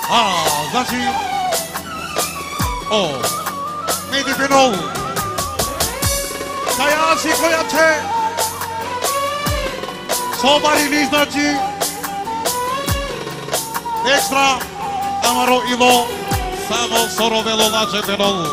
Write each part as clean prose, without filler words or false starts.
Znači, Medi Penol, Kajasi Kojače, Somarili, znači, ekstra, Amaro Ilo, samo Sorovelo Lače Penol.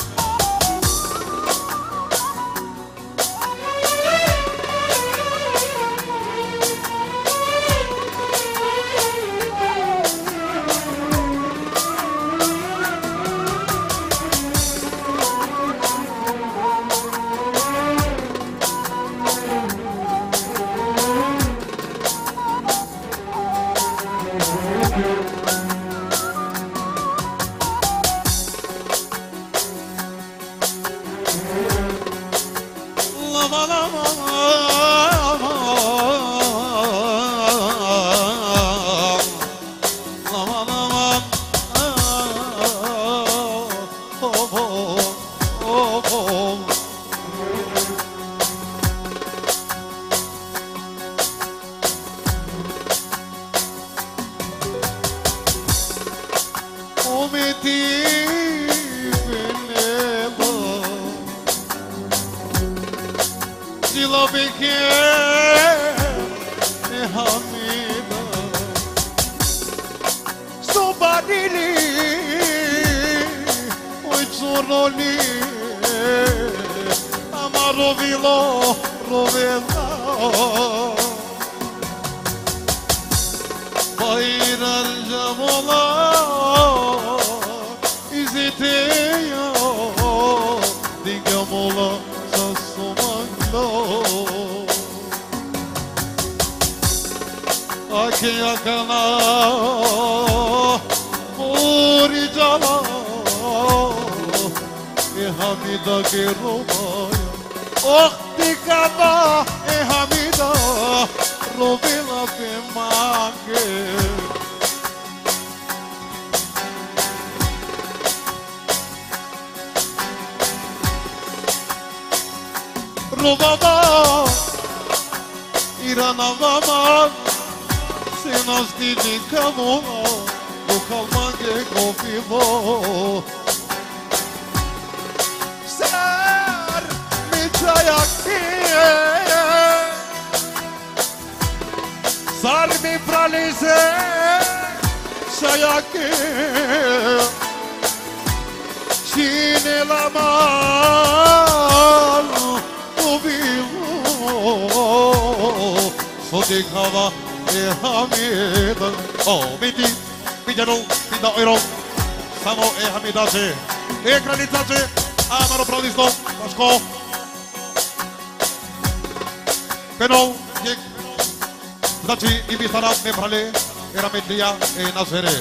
Penol, znači i vi sada me brale, era medija Nazere.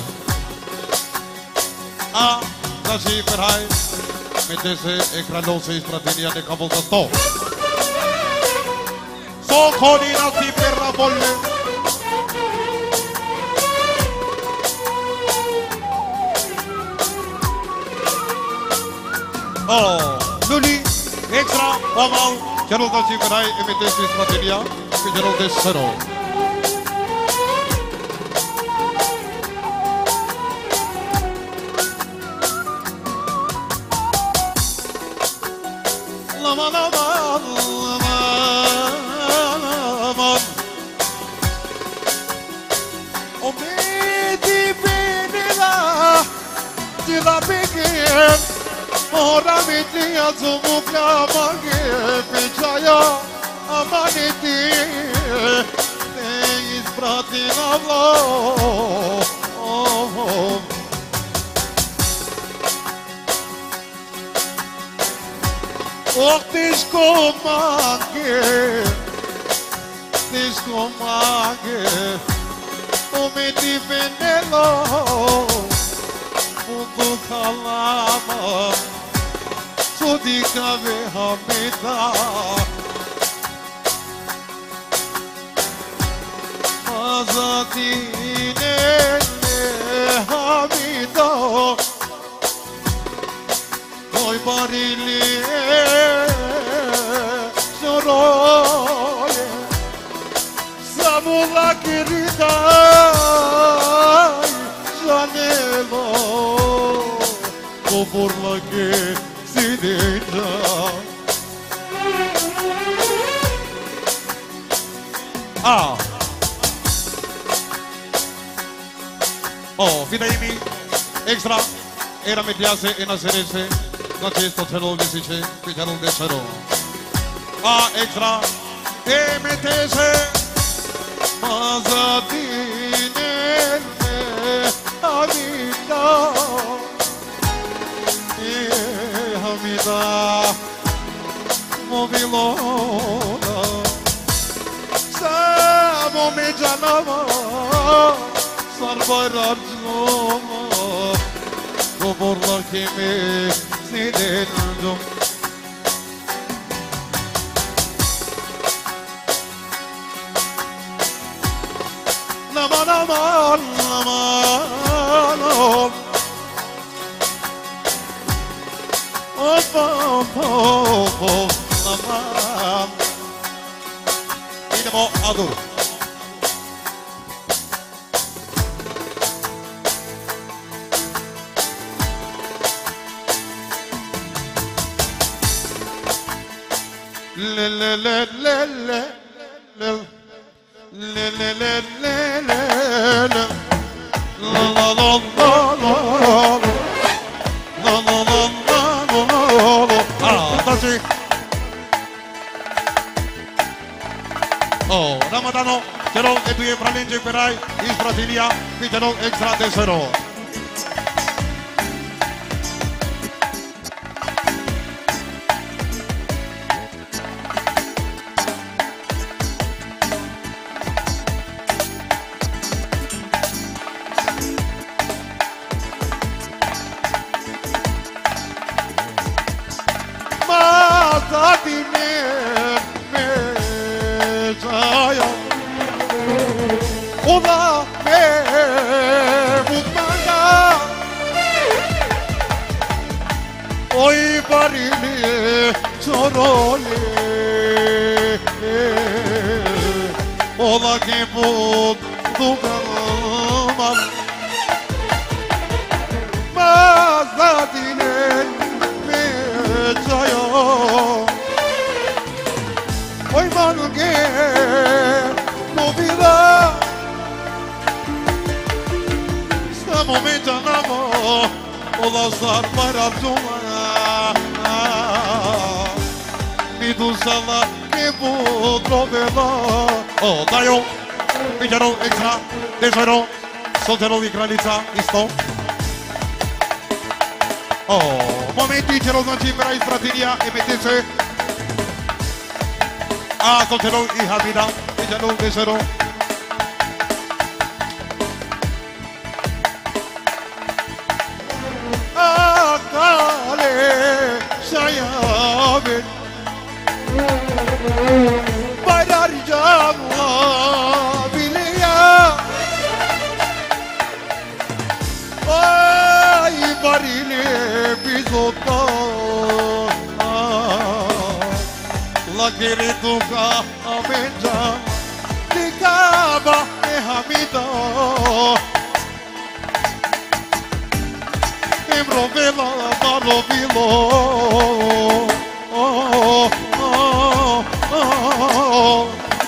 A znači perhaj, medese ekrano se istratenija neka volta 100. So konina si perra volle. Luli, extra, omal, cerul da si perhaj, medese istratenija, pe cerul de sero. Ora mitlia zumukla mage pichaya amaniti te ispratina vlo Tisco mage umiti venelo Mudu kalama Sudika ve hamida Azadine hamida Oy barili Soroye Samula kiridai Jane burla che si dice. Ah. Oh, fidejmi, extra, era mediase e naserese, znači isto celul visice, pitanul de cero. Ah, extra, e metese, mazatinele, hamida, e hamida, mobilona, samo me canama, sarbarar cuma, koborlar kimi sinirdim. Aman aman aman of aman. Idemo adur. Le le le le le le. Le le le le le le la la la la la la la la la. Ah, taci. Oh, Ramadano, cerol e due fralinge perai, in Brasilia, qui cerol extra de zero. Ola me mutmana, oy barili sorole, ola ke bud dugamam, mazadinen me jayo, oy manuge novila. Momento amor, o lazar para tomar, mi dulzala que vou trovelar. Oh, dają, widziano extra, deżero, soltero i granica, isto. Oh, momenti c'ero znači per Isratilia e mettese. Ah, soltero i Hamida, widziano deżero. Sayabet Bayrar canla biliya Ay barili bizota La queriduka amenja Likaba e hamida Rovela balovilo oh oh oh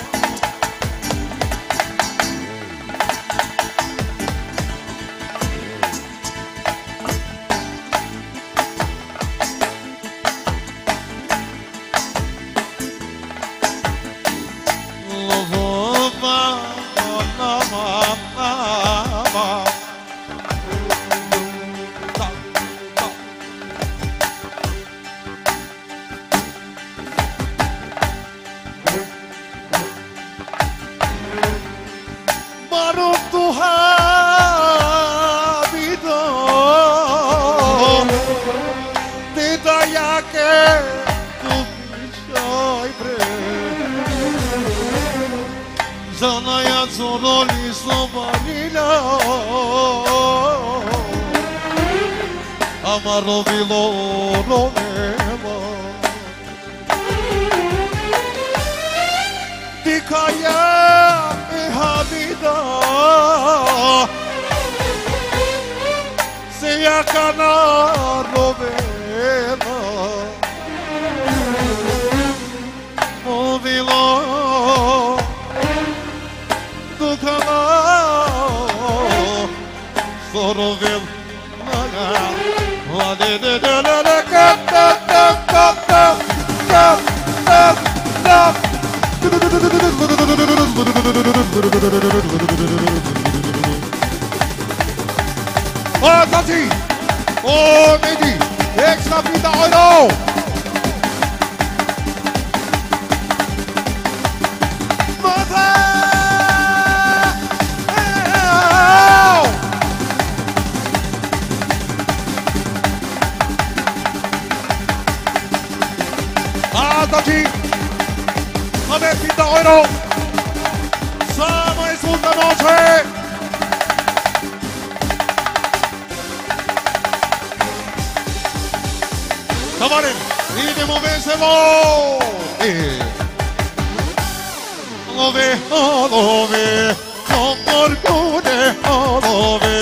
Zanaya zoroli sobalila Amaro vilo roveva Dikaya e hamida canal novela o vilão do canal Sorovel la de Oh, Tati! Oh, Mehdi! Extra fita euro! Ah, Tati! Come fita euro! Sama es una noche! Tavares, idemo veselo! Love, con orgullo, love.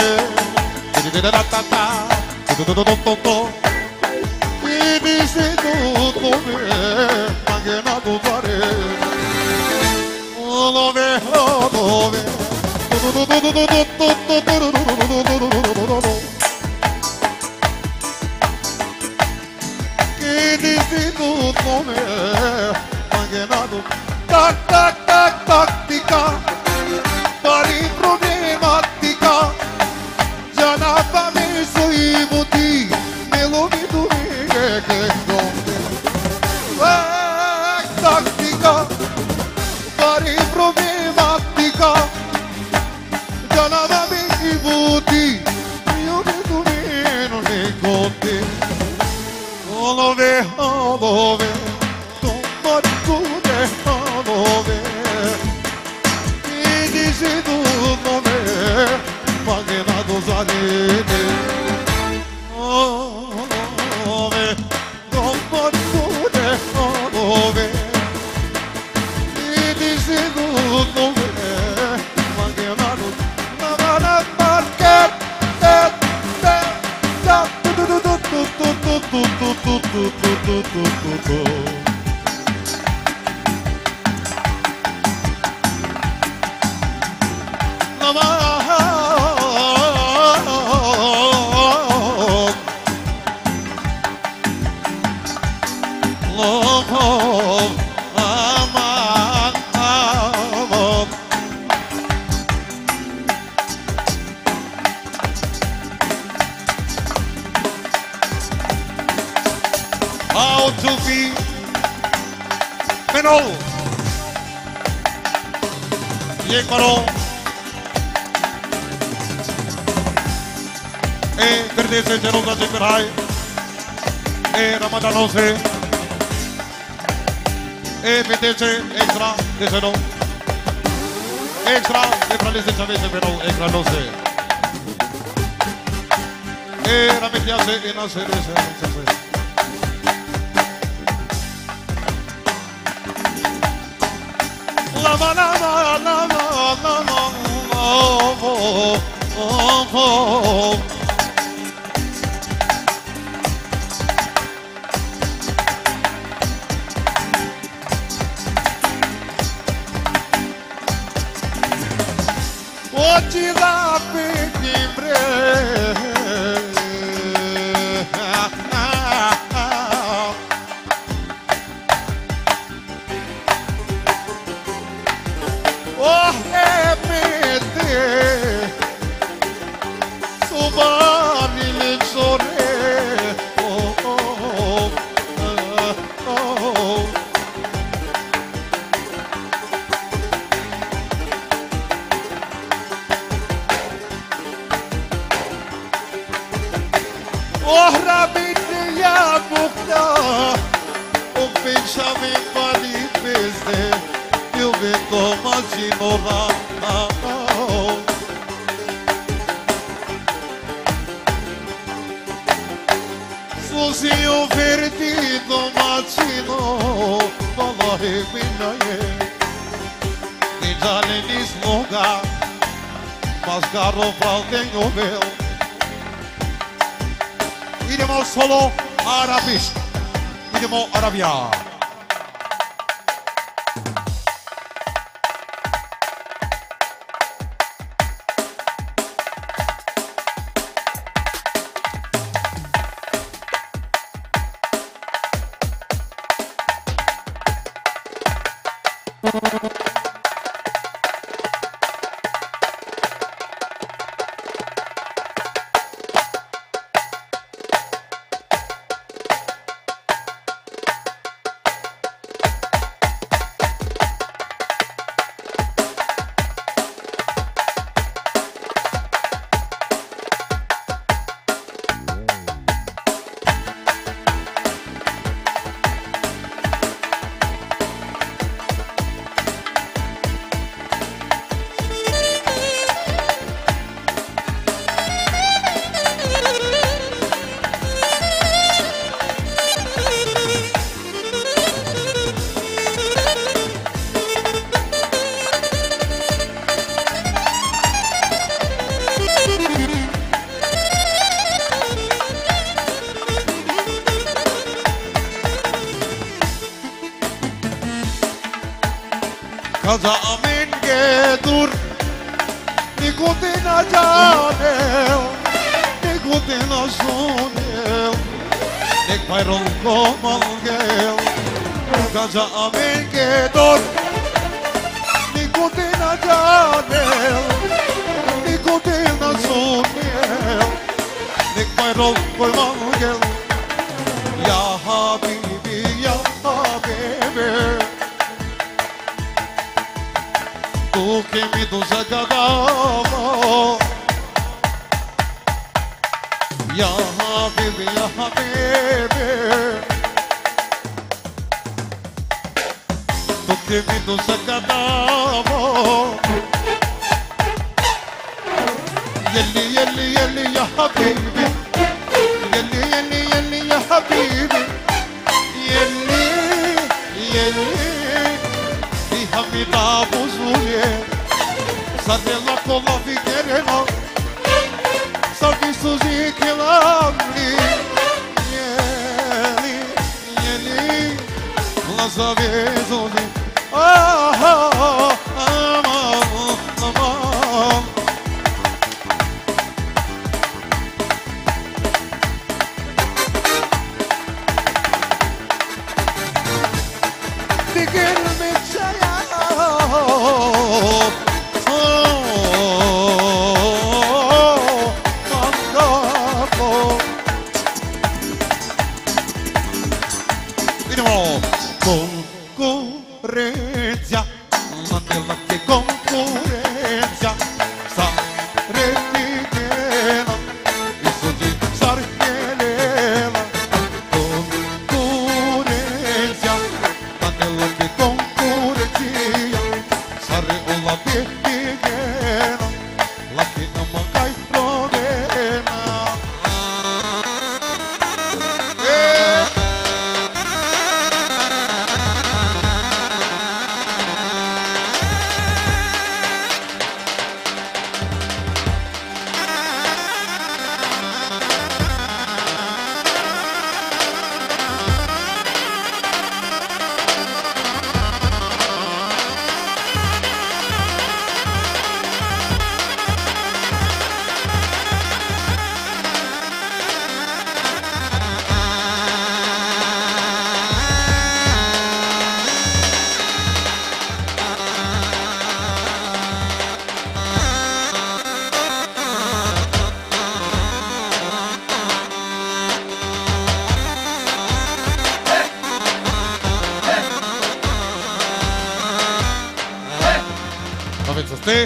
E dice tutto me, mangiato fare. Love. Che dici tutto me, mangiato. Tac, tattica, pari problematica. Già na fame sui voti, me lo vedo che sconde. Tattica, pari problematica. Già na fame sui voti, io vedo meno nei conti. Love, don't want to love. E dice tutto me, mangiato salite. Love, don't want to love. E dice tutto me, mangiato la marca. How to be menor. ये करो फिर से जनों का जिक्र है रमजानों से पीते से extra de no extra de pralice chavese pero extra no sé rametia se en hacer ese Oggi la peggiore oh mete subani le sore oh rabite ya bukta o pensamento ali peste eu vento imagino sozinho perdido imagino valore minaye ninja nenis longa mas garro frau tenho meu Idemo solo arabiški. Idemo Arabija. Kaza amin gedur Nikutina janel Nikutina sunel Nek payrol komal gel Kaza amin gedur Nikutina janel Nikutina sunel Nek payrol komal gel Ya habibi ya habibi Tu che mi do zagadavo Ya habibi ya habibi Tu che mi do zagadavo Yelli yelli yelli ya habibi Yelli yelli yelli ya habibi Yelli yelli Hamida buzulje Sadela kola vigerena Sarki suzi kilamli Jeli, jeli Lazave zoli Aman, aman Digelmek saya Concorrenza, Mandela che concorrenza, Sarepitela, isso de Sarepitela, concorrenza, Mandela che concorrenza, Sare o la Pitela, la che non manca il problema. Aveți ste?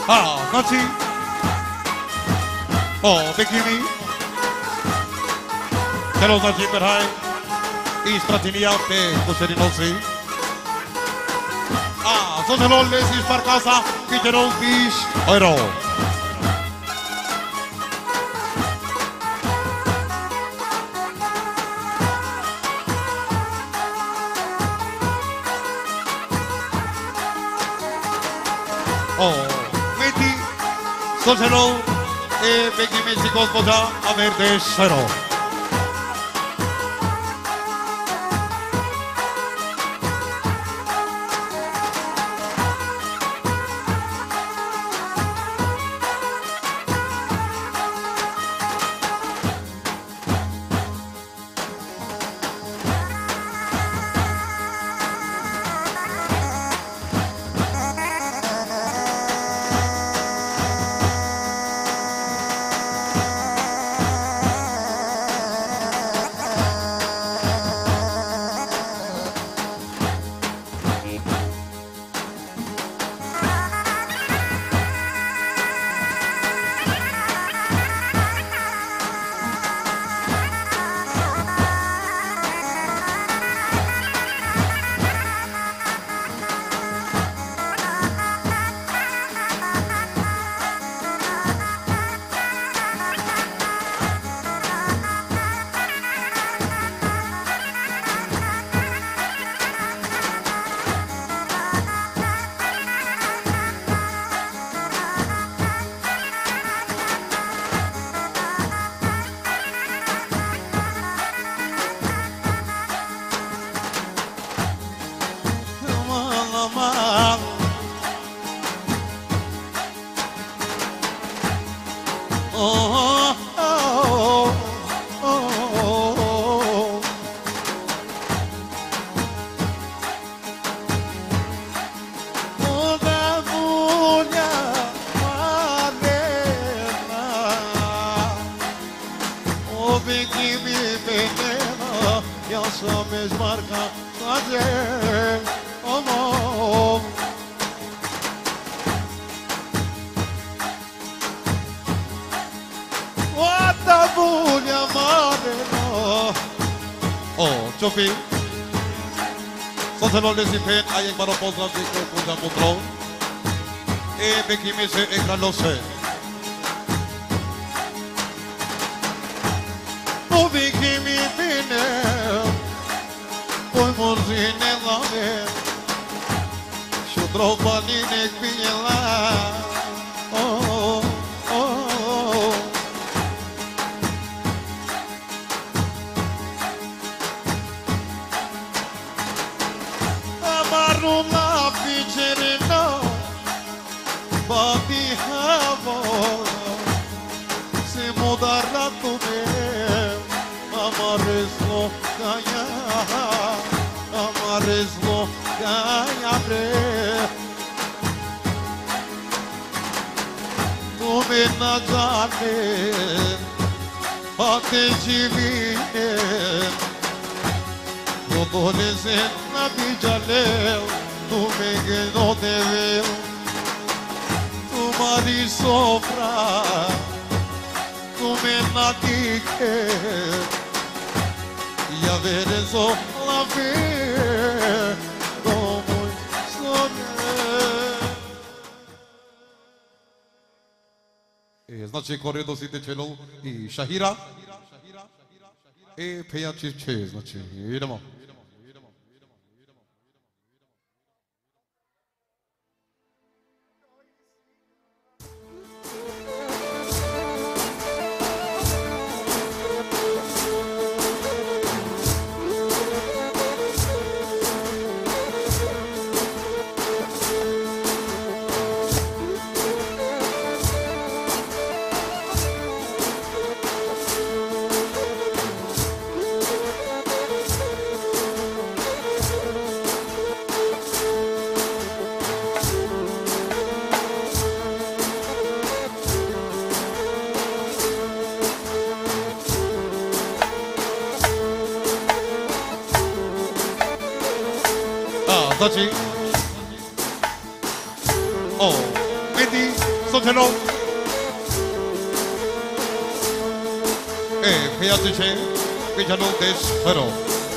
Znači. Bikini. Čelo znači perhaj. Istratinija pe kuserinosi. Soselol lesis par casa. Piterol fish. Euro. Meti, Soselol, Becky Messi gospoda, a verde Sero. Chofi. Soselol desipen ayek baro pozdrav dikro kuda mutro. Becky Messi ekranose. Becky mi bine. Poi morzine lave. Shudro paline kpijela. Na jane bate jivine no dole se na bijale tu me no deve tu mari sopra tu me na dike ya verezo la ve como Znači koredosite čelov i Šahira pejači če, znači idemo. Znači, vidi Sotelo. Fíjate, que ya no te espero.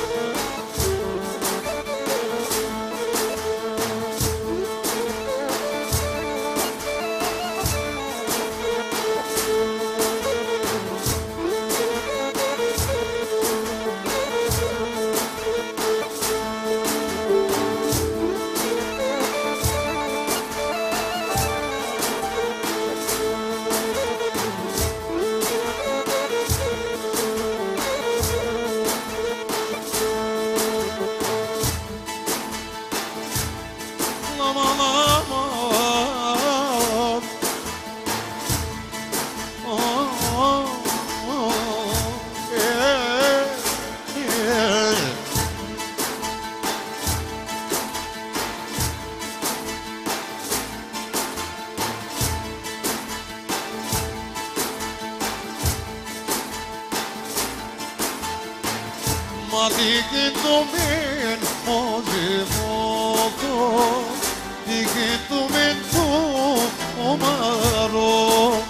Matikintumin mozimoto, tikintumin tu omaro.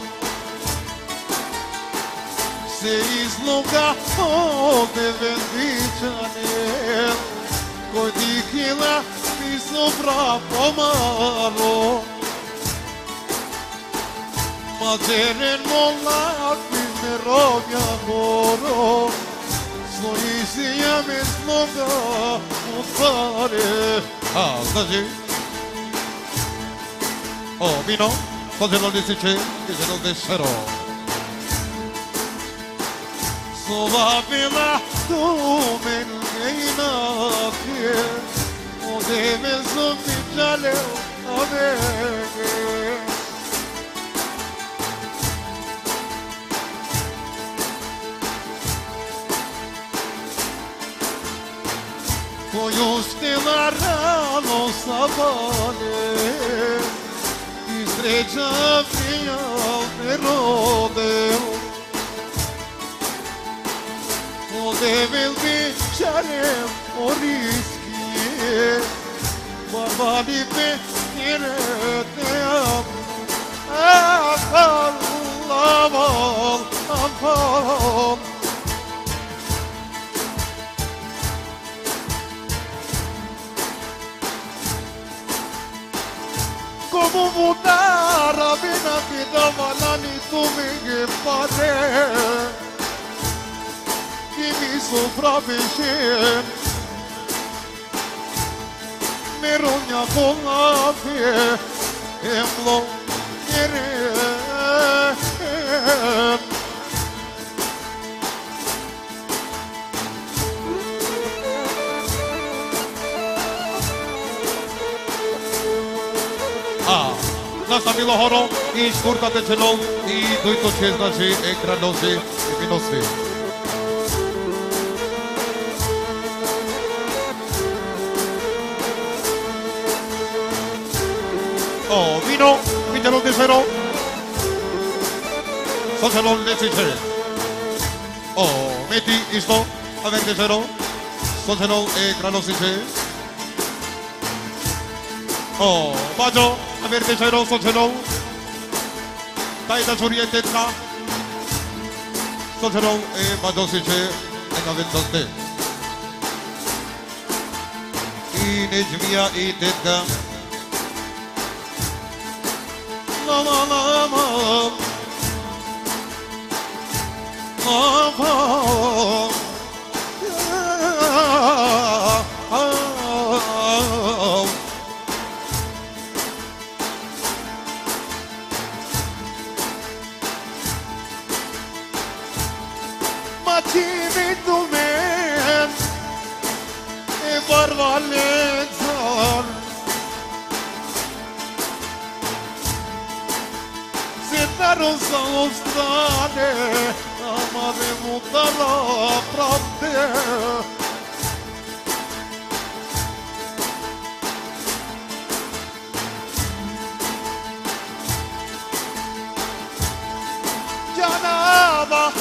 Se izloga de bendicionel, kodikila mi sopra pomaro. Materen molak mi rovja goro. Svojicija mi sloga utare. Znači. Vino, Sotelo disiče, que se nos desero. Sova bila tu men gejnake, o deve zumi jaleo avege. Pojušte la rano sabane, i sreća prijal me rodeo. Odevil mi čarem oriskije, barbali me nireteam. Afal, laval, afal. Como mudar a minha vida, malani tu me pare, que me sofra bexer, me ronha com a fé, emblo querer. Nastavilo horo i škurtate čelov i dojto će znači ekranosi i vinosi. Vino, pitelo desero. Sotelo desiče. Meti isto, aver desero. Sotelo ekranosi će. Bađo. Averde cero, Sotelo. Tajda Surietetra. Sotelo Badosice neka vendoste. I Neđmija i tetka. Lama, lama. Lama. Cividumen e barvalezar Setaron sa ostrane amare mutala pravde Janaba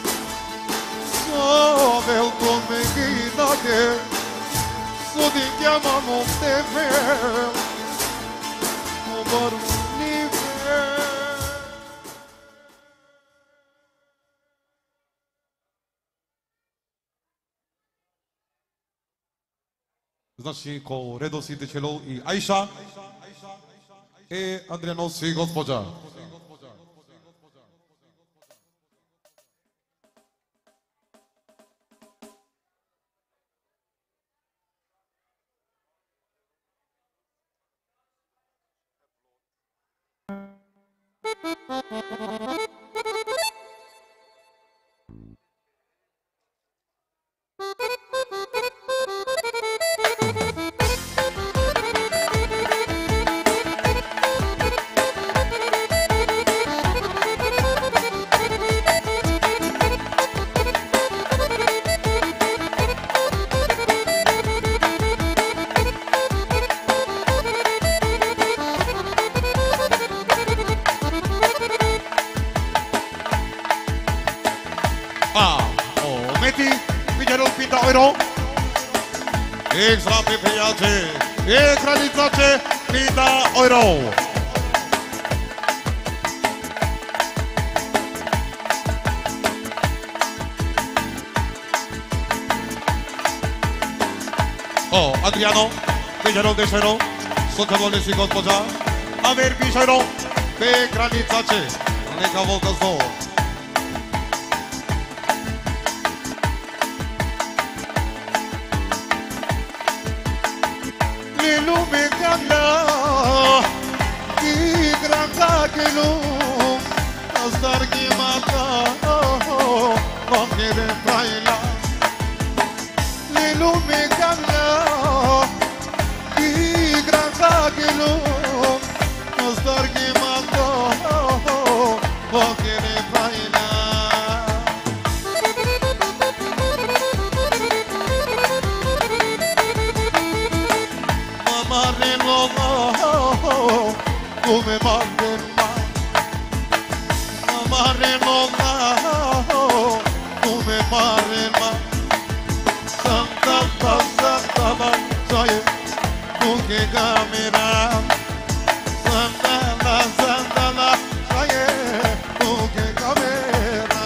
Sovel come ginage, sudinja mă nu te fel, coborâ nivel. Значи, ко редосите чело и Аиша е Андрианос и госпожа. Extra PPAC, ekranizace, pita euro. O, Adriano, wydzielał deszero, soczewolny si gospodarza, a ver piszero, ekranizace, ale kawałka znowu. Lume canda, tigra kakelu, astar ki mata, vakere paila. Lume canda, tigra kakelu, astar ki mata, vakere paila. Come marrema, marrema, come marrema. Santa, Santa, Santa, tu che camera. Santa, Santa, tu che camera.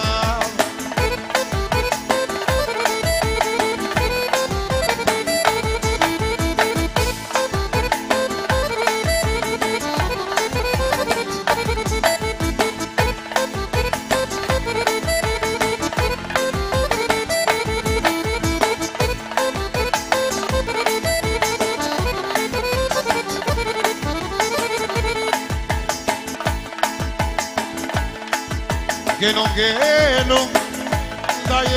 Che non dai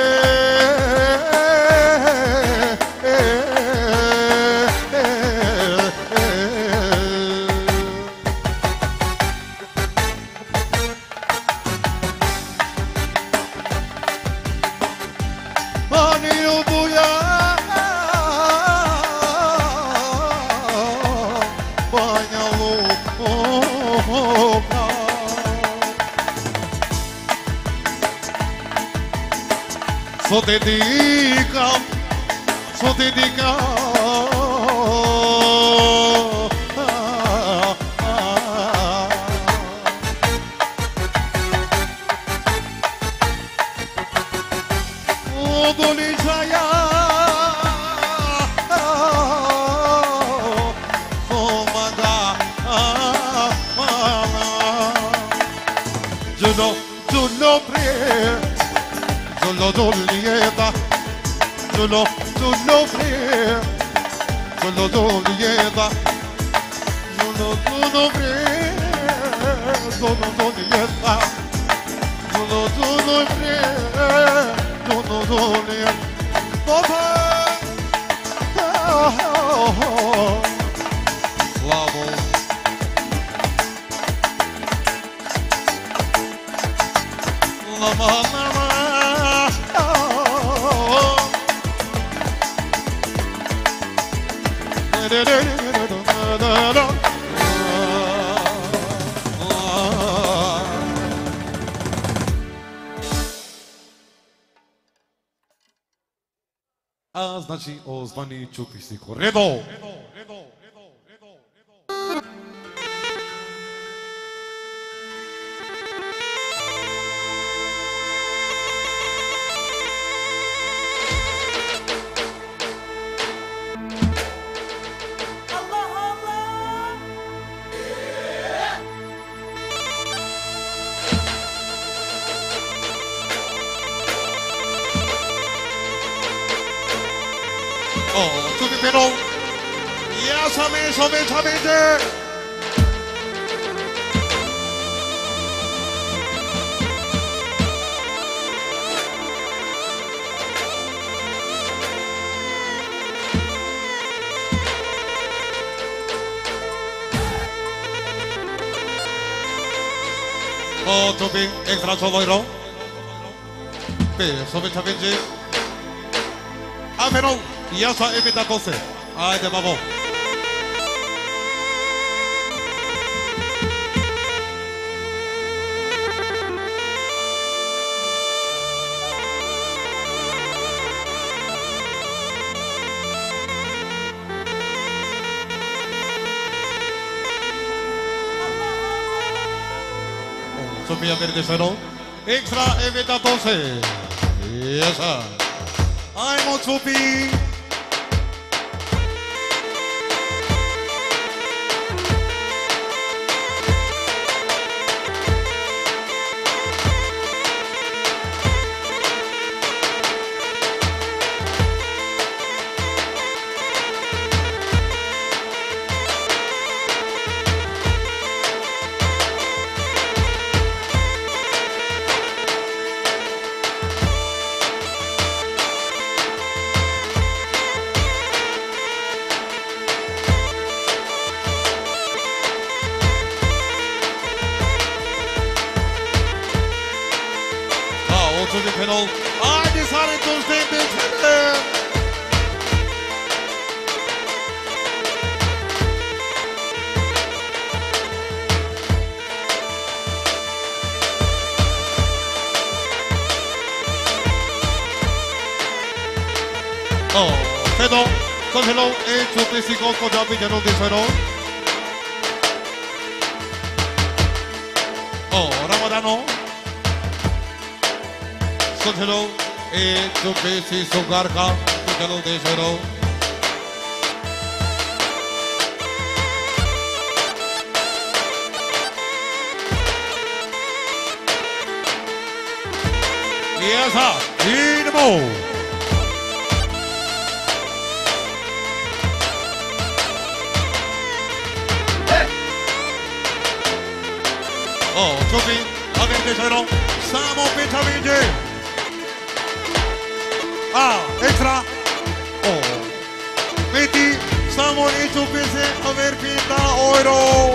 mani buia bagnalo so dedica o dolizaya somada Giulio pre Giulietta, Giulio pre, Giulietta, Giulietta, Slavo. A znači ozvani čupisniku. Redo! Čupi pero, ja sam išao već vidje. Čupi, ekstra čovojro. Šo već vidje. A pero, ja sam evita kose. Ajde, babo. Sofia Verdesero. Extra evita kose. Yesa. Ajmo, Čupi. I decided to stay independent. Pero, cógelo, Čupisniku, kod bi dělal disero. Ramadano. Cógelo, Čupisniku, garka, bi dělal disero. Yesa, idemo. Čupi, a Verdesero, samo Pitaviđe. Extra. Vedi, samo i Čupi se, a ver pinta euro.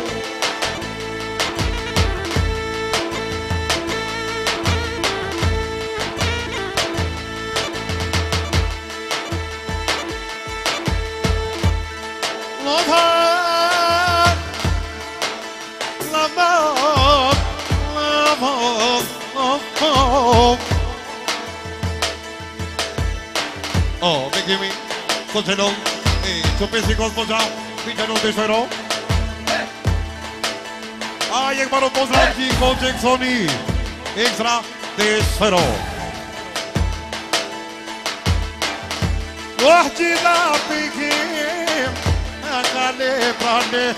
Begimi, Cógelo, Čupisniku, gospođa, bi dělal disero. Jak malo pozdravky, Jacksoni, extra disero. Wahti na pikim, akale prane.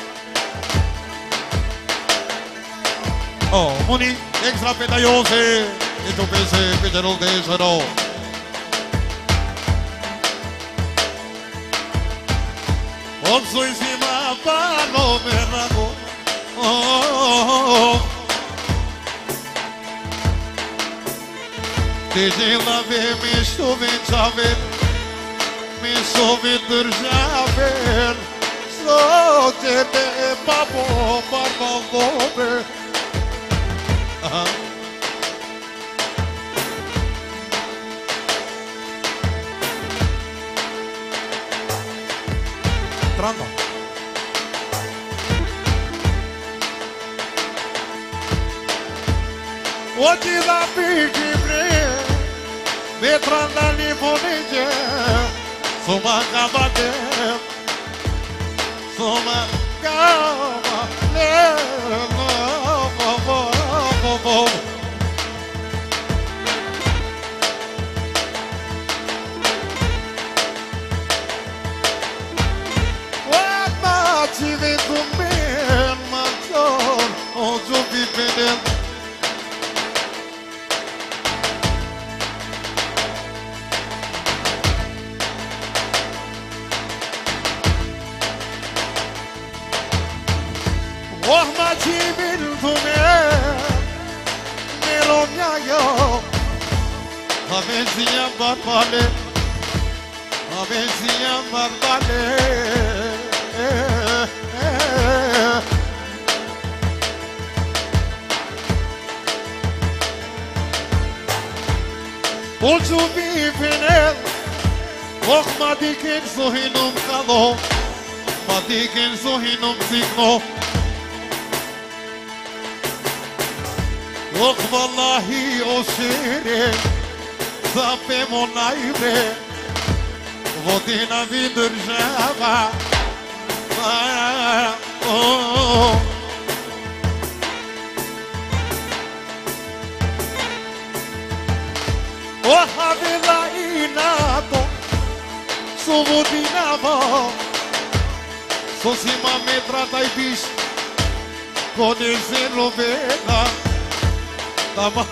Muni, extra pedajose, Čupisi, bi dělal disero. Odsuj si ma pano merago. Ti žela ve mi šuvičaven, mi šuvitržaven. Slo tebe babo, barba vobe. Tranda. Oči da piki bre, Vetranda li ponege Soma kabade Soma kabade What much even to me my soul Oh to be better Oh ma civil to me Melomia Avencia barbale Avencia barbale Olcu bifenel Oh ma diken sohinum kado Ma diken sohinum signo Oh vallahi o şere Sapemo naive Vodina vidržava Oh havela inato Su vodinavo Sosima me tratai biš Kone se rovena Tama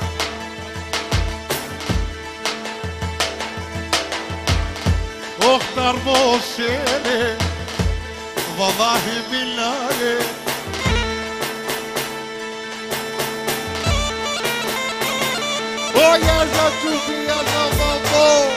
Oh darboşere Vallahi billahi Oh yaşa çünkü yaşamam oh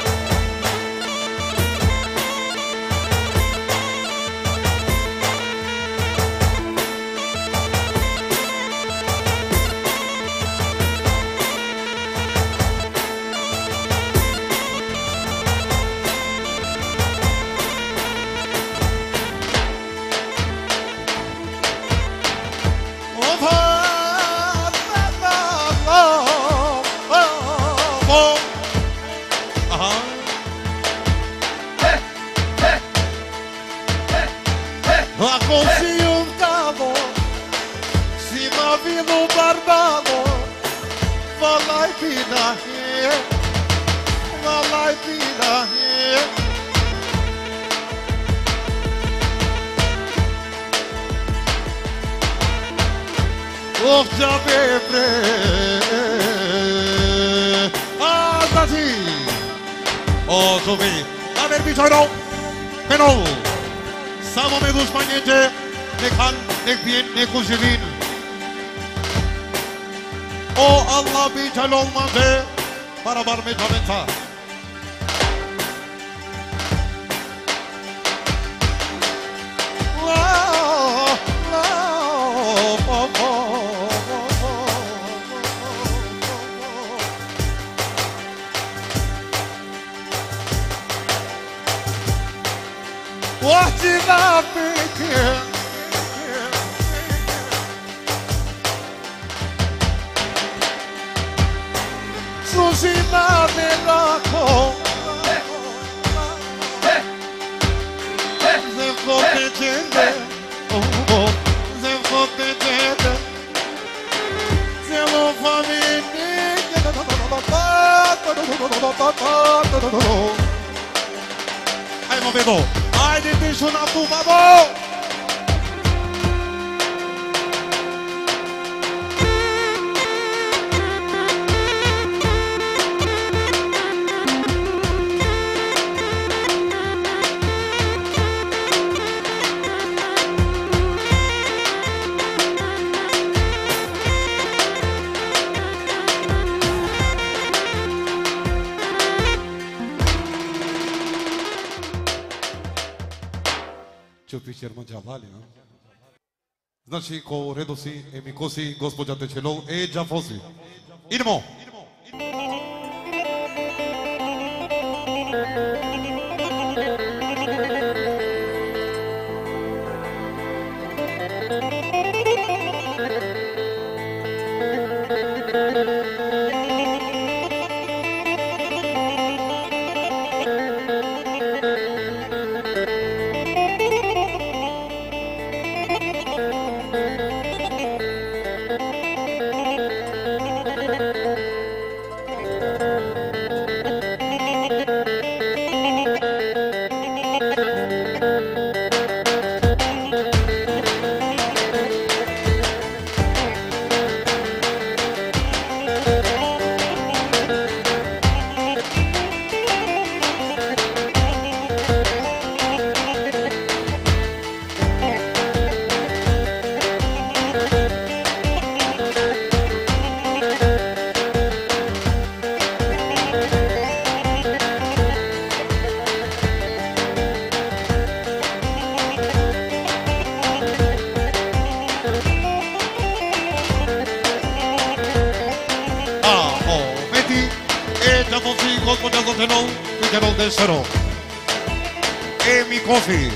Oh, já bebre Azati Oh, Sofi A ver, bichoro Penol Samo me dus paniente Ne kan, ne bien, ne kuzivin Oh, Allah bichal olmadı Barabar me tamenta What did I begin? Susima Melako Zemfopetende Zemfopetende Zemfopetende Ai, movedor! Ai, de bicho na tumba, bom! Черма джавали, а? Значи, ко редоси, емикоси, госпоđa Течелол, джафоси. Идемо! gospodia Zotenou, Picherul de Sero. Emi Coffee.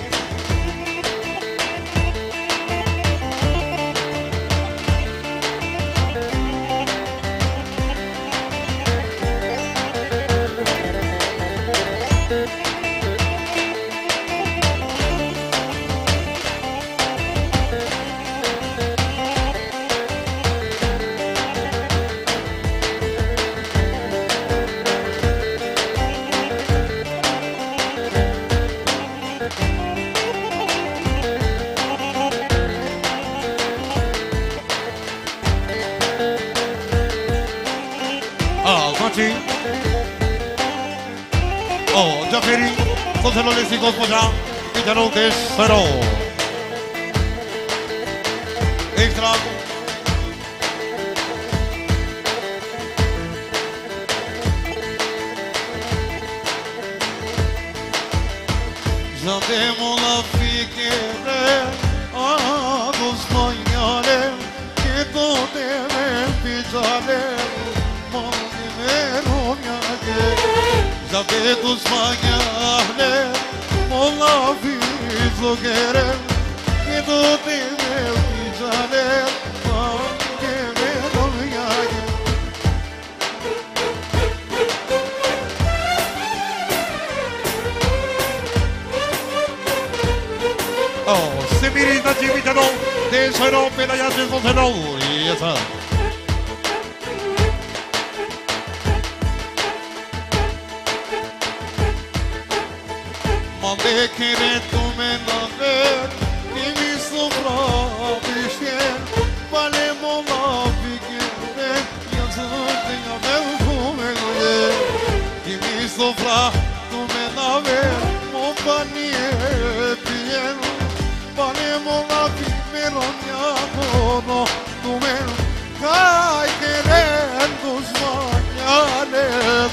O, Jaferi, Zoteloles i gospodia, Picherul de Sero. Extra. Zademo la fichele, adus maiale, che dodeme pijale, mangime romiage. Zavedus maiale, mola vizogere, che dodeme pijale, mangime romiage. Oh, Semirita Civitano, de Sero, Pedayas, Zotenou, yes, sir. Mande kere tu me naver, ki mi sofra bişer, vale mola fikirde, yazık ya mevzu mevze. Ki mi sofra tu me naver, mo paniye piyen, vale mola fikmeron ya kono, tu me kay keren duzman yanem.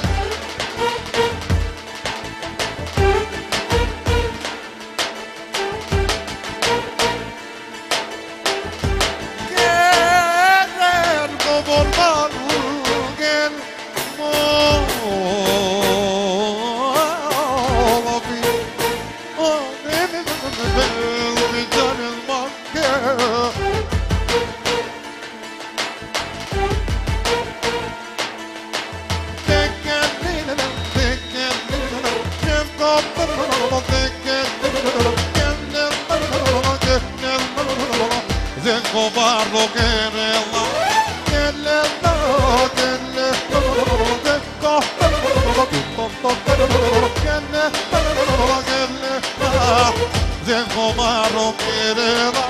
Barro que rela, que le da, que le da, dejo barro que le da.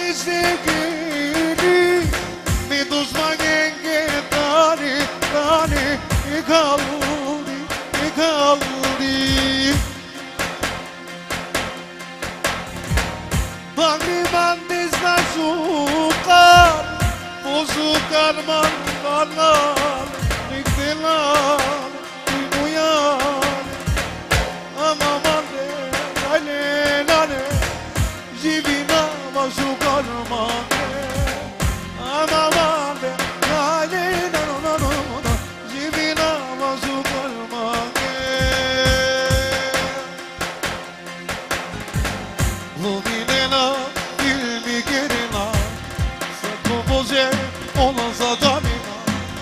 zikiri mi duzma genge tani tani ikaldi ikaldi Bagri bandiz na sukar Muzukar man kanar Nikdilar Uyuyan Ama mande Lale lale Jivina mazukar mande Ama mande Lale lale Jivina mazukar mande Luminena ilmi gerina Sakomoze ona zadamina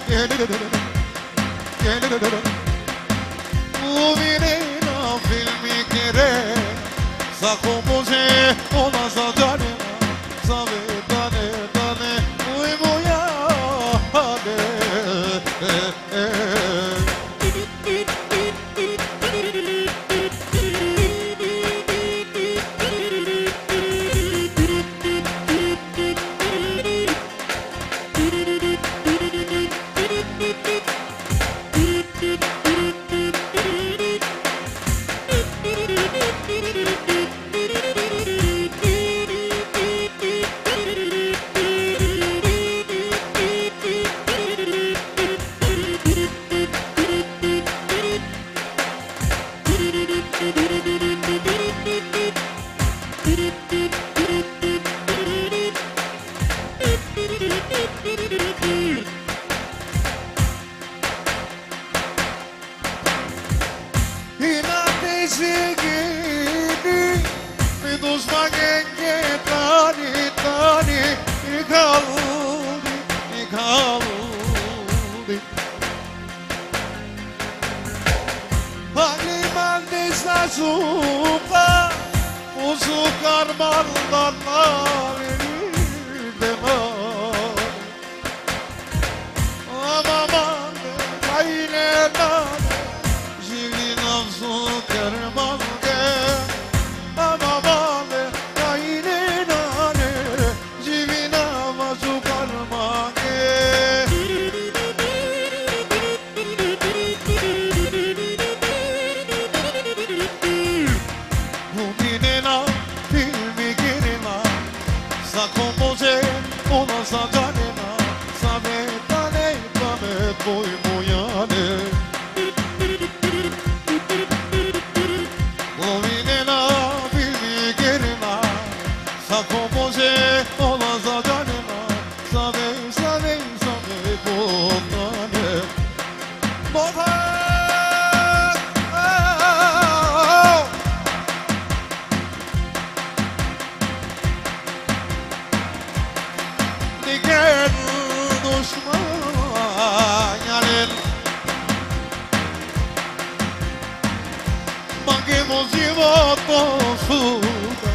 Luminena ilmi gerina Sakomoze ona zadamina Sabe dane dane Uy moya hade Zigidi, mi duzma genge tani tani ikaldi ikaldi. Hani mandiz na zuka, uzukar maldanlar demar. Ama mande kayne nane, jivin avzukar malge. Ama mande kayne nane, jivin avzukar malge. Luminena, filmi girina, sa kompoze, ona sa danena, sa metane, sa metboy mojane. Luminena, filmi girina, sa kompoze, ona sa danena, sa metboy mojane. Diken düşmanın Mangemos životosuda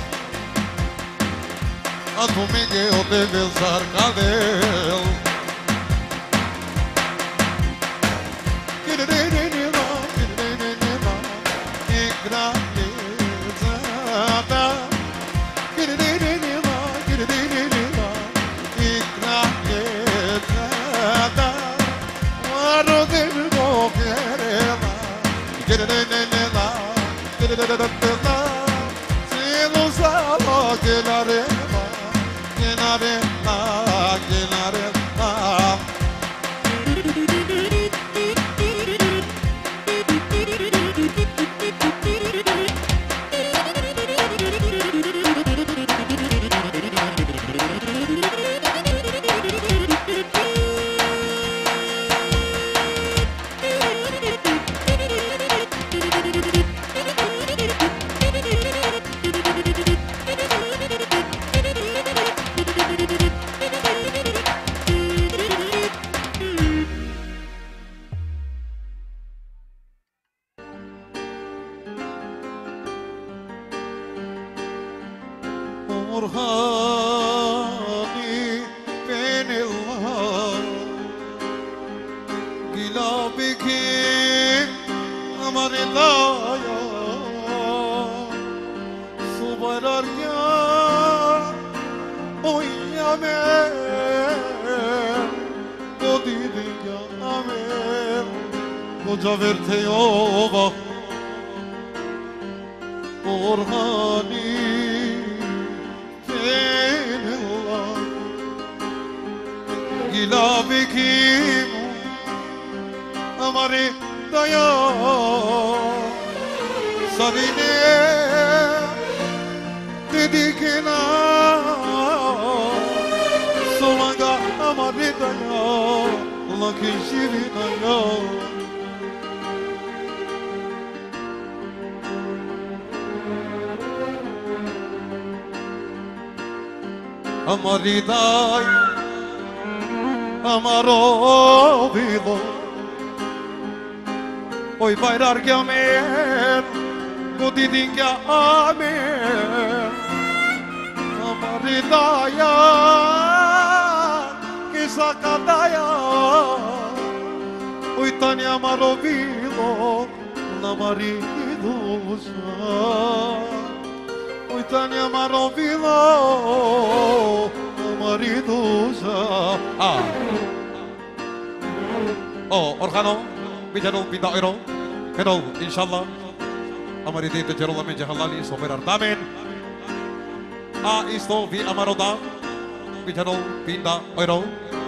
A tu Miguel debe usar cabelo Orhani benillah Gilabiki amanillaya Subararya oy Ջավերթեյով Օրհանի թելա Գիլավիքիմ Ամարի դայա Սարինե Դիդիկենա Սոլանգա ամարի դայա Լակին շիրի դայա Amaridai, amarovido, hoy bailar que amen, godidin que amen, amaridaya, que sacadaya, hoy tan amarovido, namaridosa. Tania Marovilo, maridosa. Organo, Bijano, Pinda Ero, Hello, Inshallah. Amaridi de Jerolam Jahalali, Soberar Damen. Isto vi Amaroda, Bijano, Pinda Ero.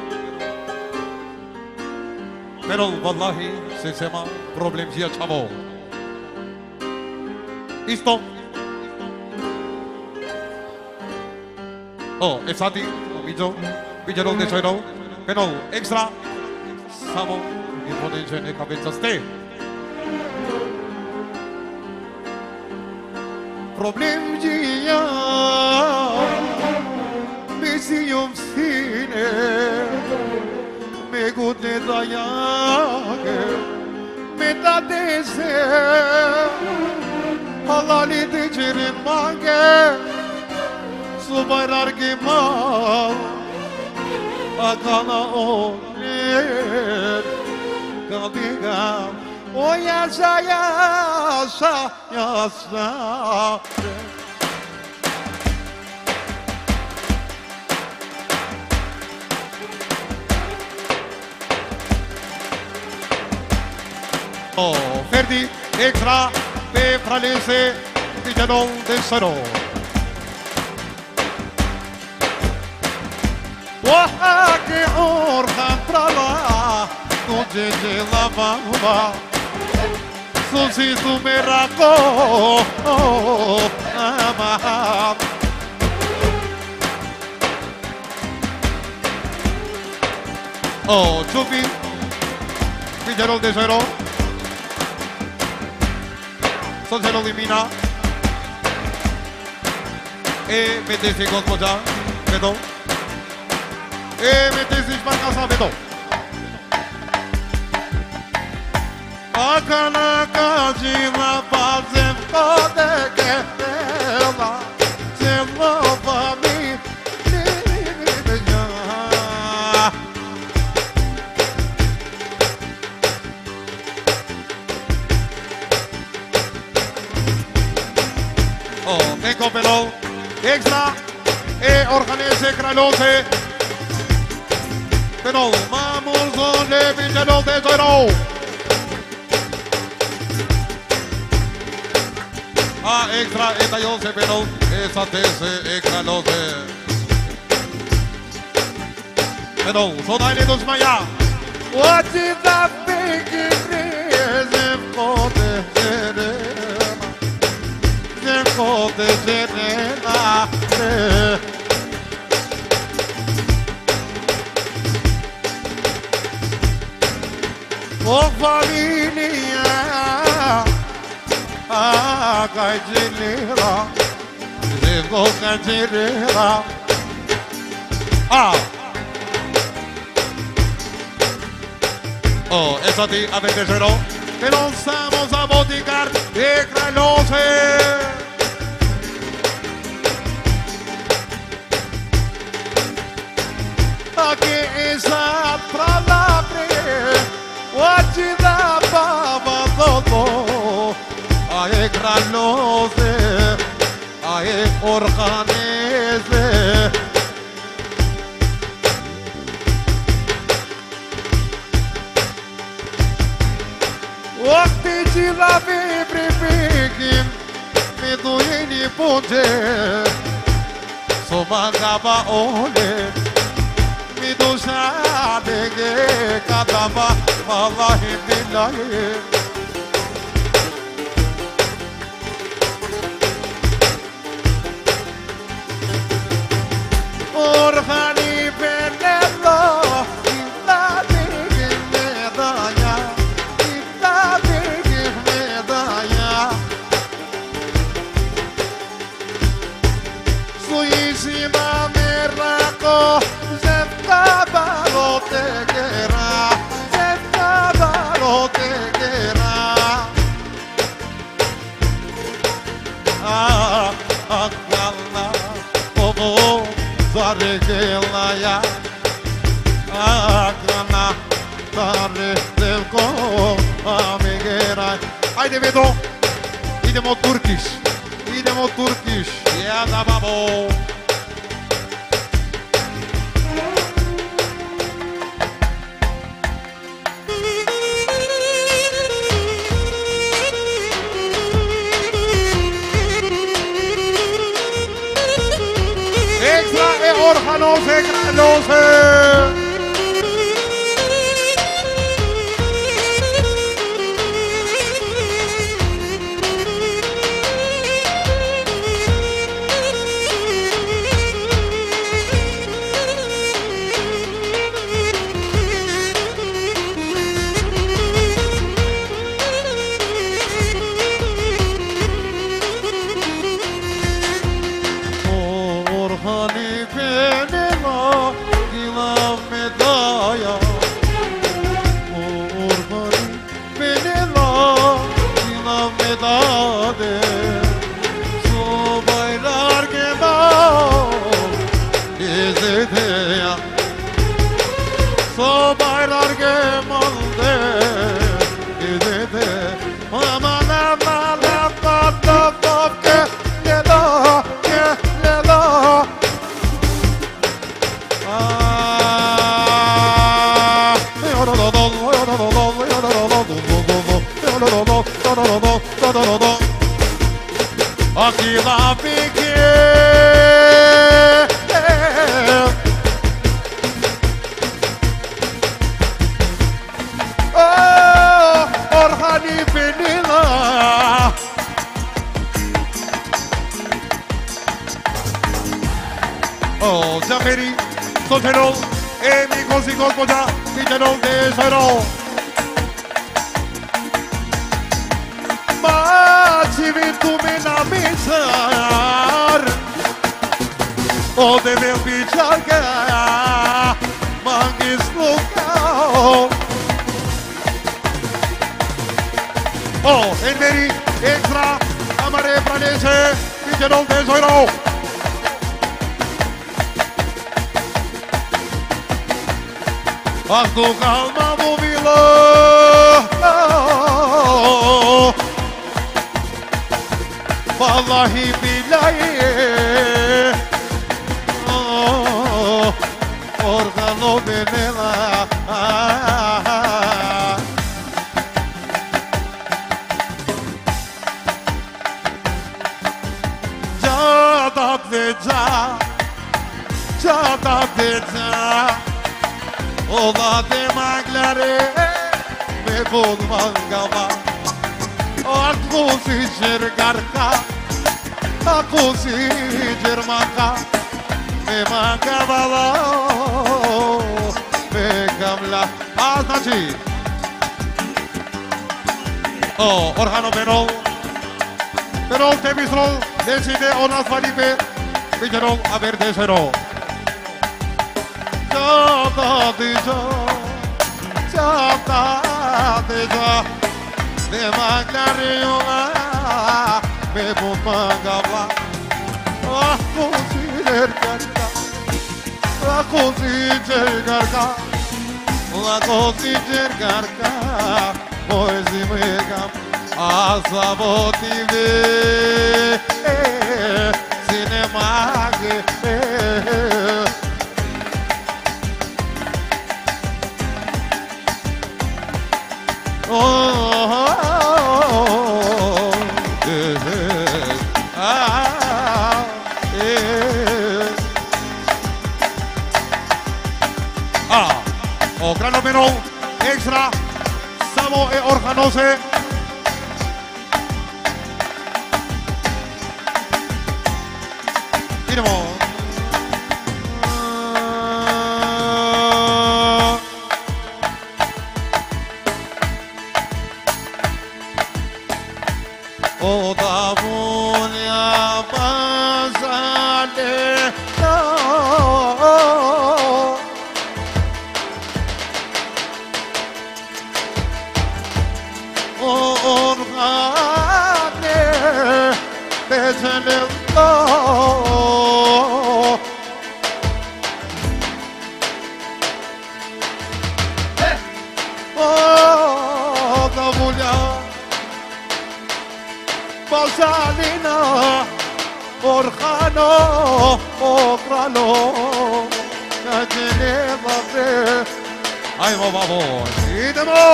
Pero, Wallahi, se chama problem dia chavo. Isto. Esati, Bijano de Soiro, pero extra, Samo, y ponen en cabezas de. Problem dia, misium sine, me gudne dayage, me da dese, halali de cerin mange. Subaylar mal Akana oler Kadiga O yasa yasa yasa Ferdi extra Pe fralese Villanon de Saro وحاكي أورخان برالا نجيجي لبابا سوسي سوميراكو أمام Chupi Villarol de Cero Solcero Limina Metesi Gosmoja Vedo Metesi Barcasa Vedo Akana Kajima Pazem Kode Kela Zelova Mi Tengo pelo extra organize Kralose pero vamos con el Villarol de Cero extra etallose pero esa tese Kralose pero soda ile dos maya what is that big reason for the de serena Oh familia Gajilera Zego Gajilera Esa ti a Vendecero pero vamos a boticar de Kralose Aqui essa palavra Hoje da baba todo Ae Kralose Ae Organese punge Somangaba ole Mi duşa dege kadaba Vallahi billahi Orhani benello İlla dege medaya İlla dege medaya Suicima merako Zevkabalo tegera Zevkabalo tegera Akalla Obo Zaregelaya Akalla Zaregelko Amigera Haydi Vedo Idemo Turkish Idemo Turkish Ya da babo Extra e Orhanose Granose Orhani benela Gilam medaya Orhani benela Gilam medade Su baylar gema Izdeya Su baylar gemalde Izde Aman aman aman aman ke Leda ke Leda Akila Biki Orhani Benila Oh, Zaferi, Sotero, amigos y Gospoja, Villano de Zero. Macivi tu me na misar, o deve bicharga, mangis locao. Oh, Enveri, extra, amare pranese, Villano de Zero. Ak tu kalma bu bilo Vallahi billahi Organo benela Jada deja Jada deja Ola de maglare me bulmangama Akusi cercarca Akusi cermanca Me mangavala Me gamla Aznaci Oh, Orhano Benol Benol temizrol Decide onas valibe Vicerol haber de zero Çata dija Demagları yola Ve bu mangala Ah kuziler garga Ah kuziler garga Ah kuziler garga Moizime gam Azabotive Sinemage Oh, O grano menú extra. Samo e organose. Idemo. O da volja bazane O organe bezene O da volja Bazalina, organo, ograno, cadene vabe. Ay, vamos, idemo.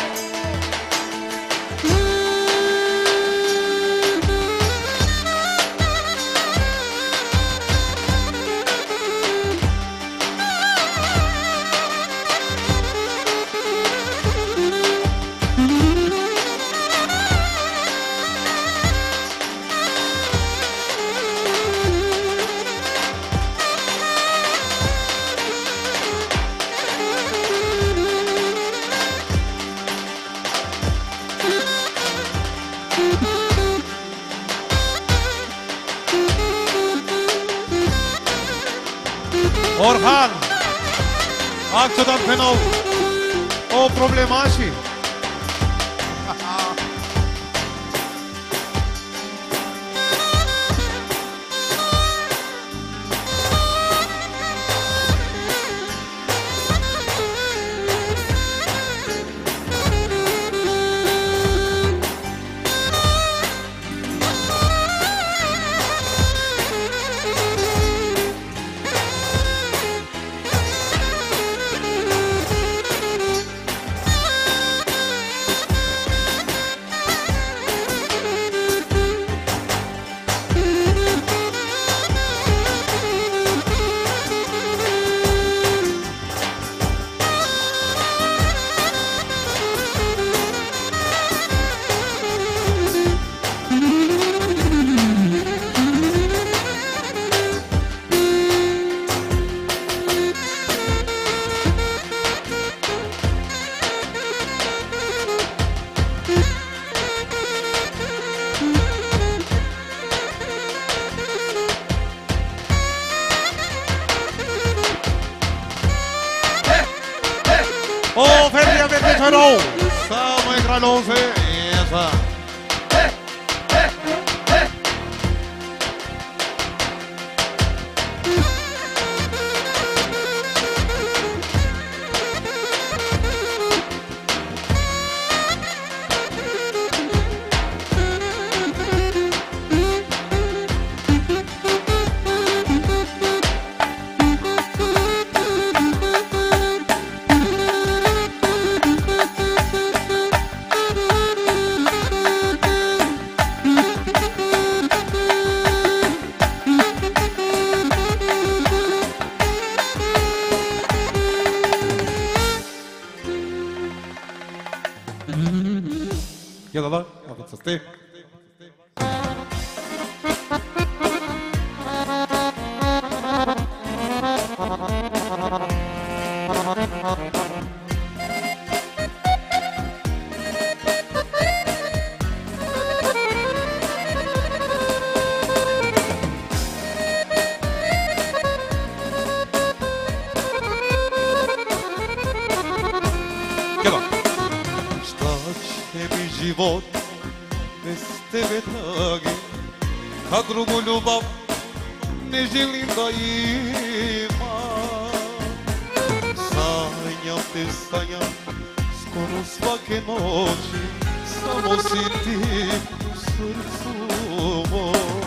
Orhan, acționat pe nou o problemașii. O feria verde cerou, samo e gralose, esa. Gel lan, hadi sasti. Gel lan. Живот без тебе таги, а другу любов не желим да има. Санjam te sanjam, skoro svake noći, samo si ti u srcu mom.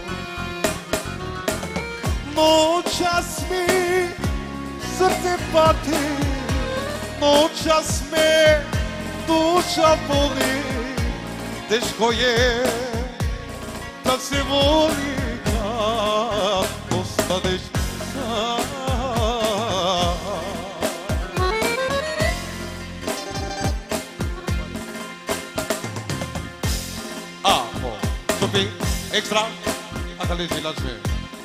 Noćas mi srce pati, noćas me duša boli, teško je da se voli kad ostaneš sam. orchestra a Talenti Lađe.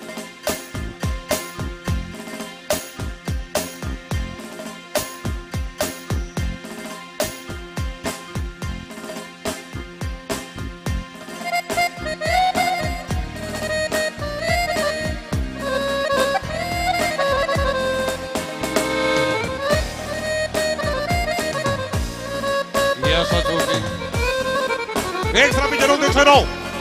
Ekstra biće odličeno!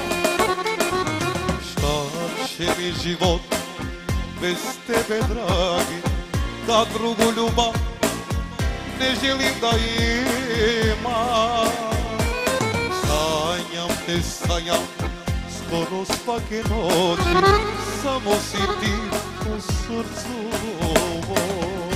Šta će mi život bez tebe, dragi, da drugu ljubav ne želim da imam. Sanjam, skoro svake noći, samo si ti u srcu mom.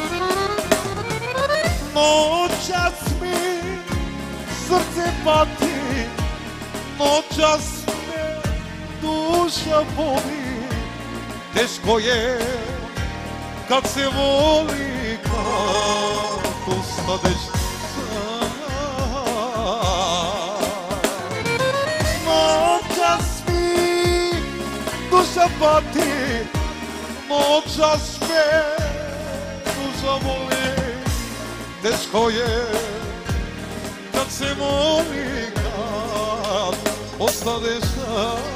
Noćas mi srce pati, noćas me duša boli, teško je kad se voli, kad ostaneš sam. Noćas mi duša pati, noćas me duša boli, teško je kad se voli, kad ostaneš sam.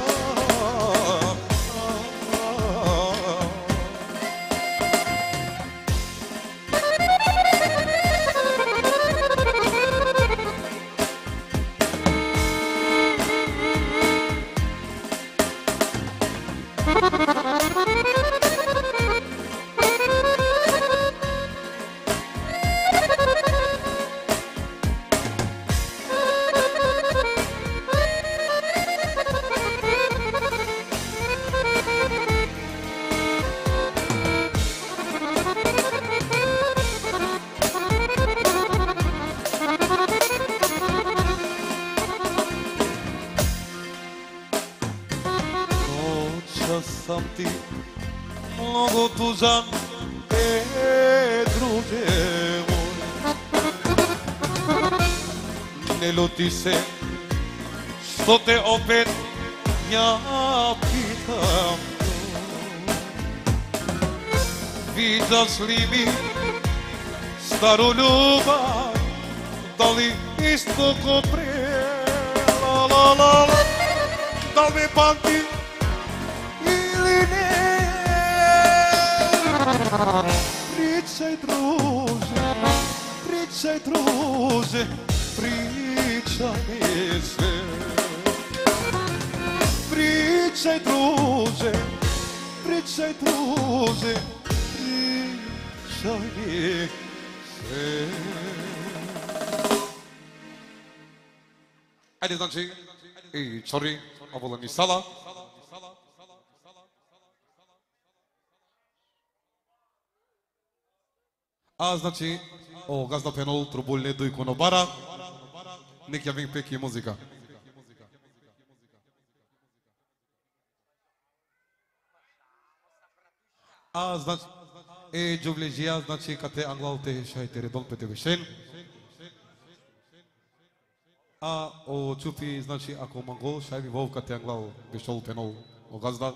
Sam ti mnogo tužan, druže moj. Ne ljuti se što te opet ja pitam. Viđaš li mi staru ljubav, da li isto ko pre? Da li me pamti ili ne? Pričaj druže, pričaj druže, pričaj mi sve. Pričaj druže, pričaj druže, pričaj mi sve. Ajde znači, i čori, ovolani sala. A znači, o gazda penol, trubulne do ikonobara, nek ja vem peki muzika. A znači, Giubligia, znači, kate anglal te šajte redon pete vešen. A o čupi, znači, ako mangol, šajvi vov kate anglal vešol penol, o gazda.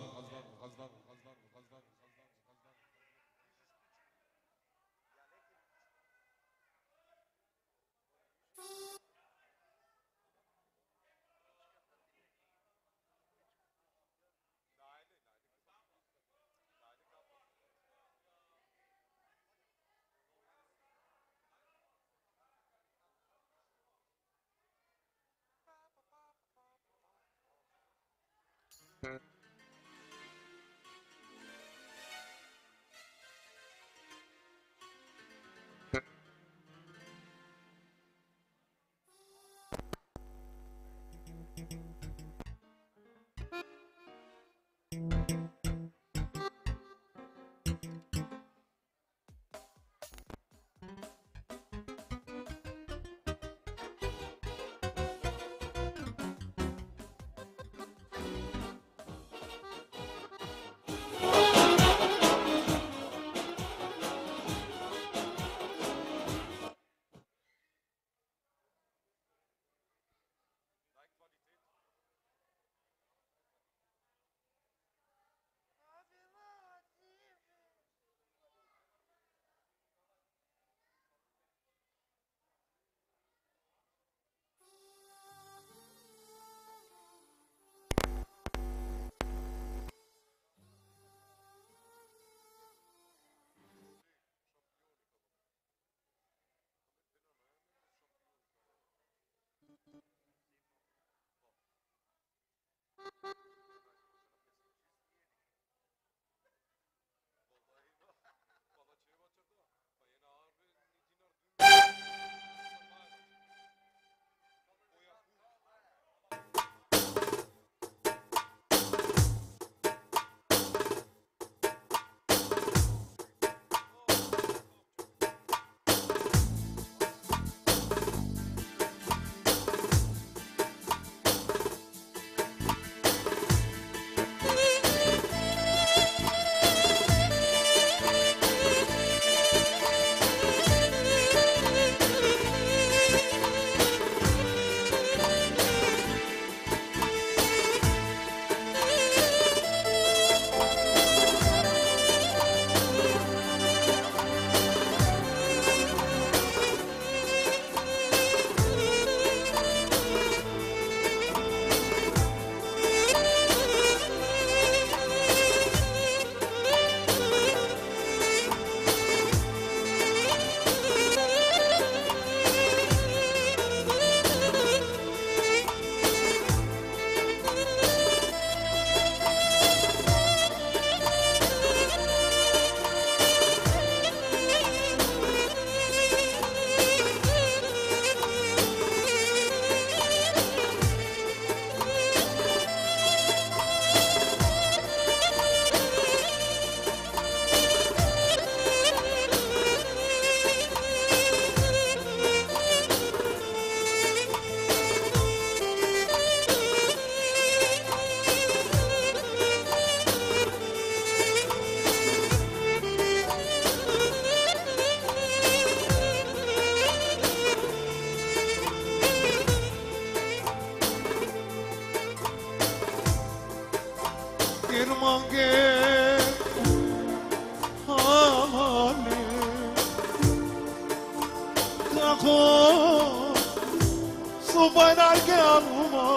Subaylar gelma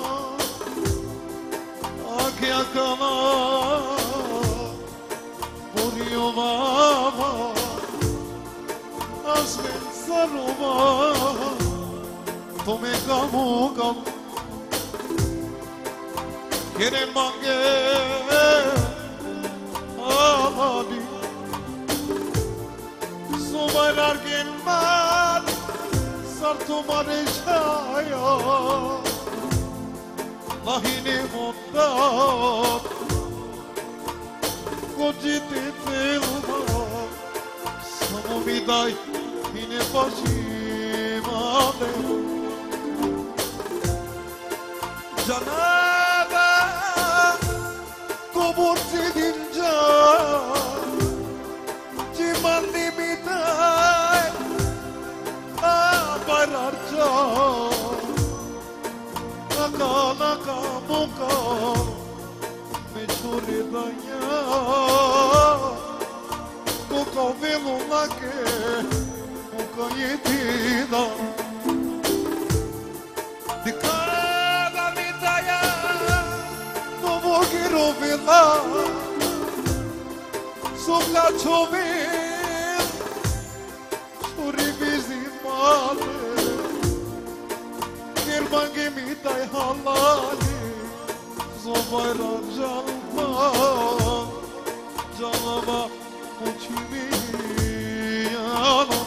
Akya kala Vuruyor baba Asmin sarıma Tome kamu Gelen mange Ağladı Subaylar gelmez Sartuma reşaya Lahine mondat Kocite telma Samomiday Yine başıma Canada Koborci dinca Cimandi bitay Abararca Naka muka Meçhuri daya Kuka velu lake Muka yetida Dikara mitaya Novo girovila Sopla chover Shuri vizimale Kermange mitay halali Zobayra jalma Jalama uçmiyana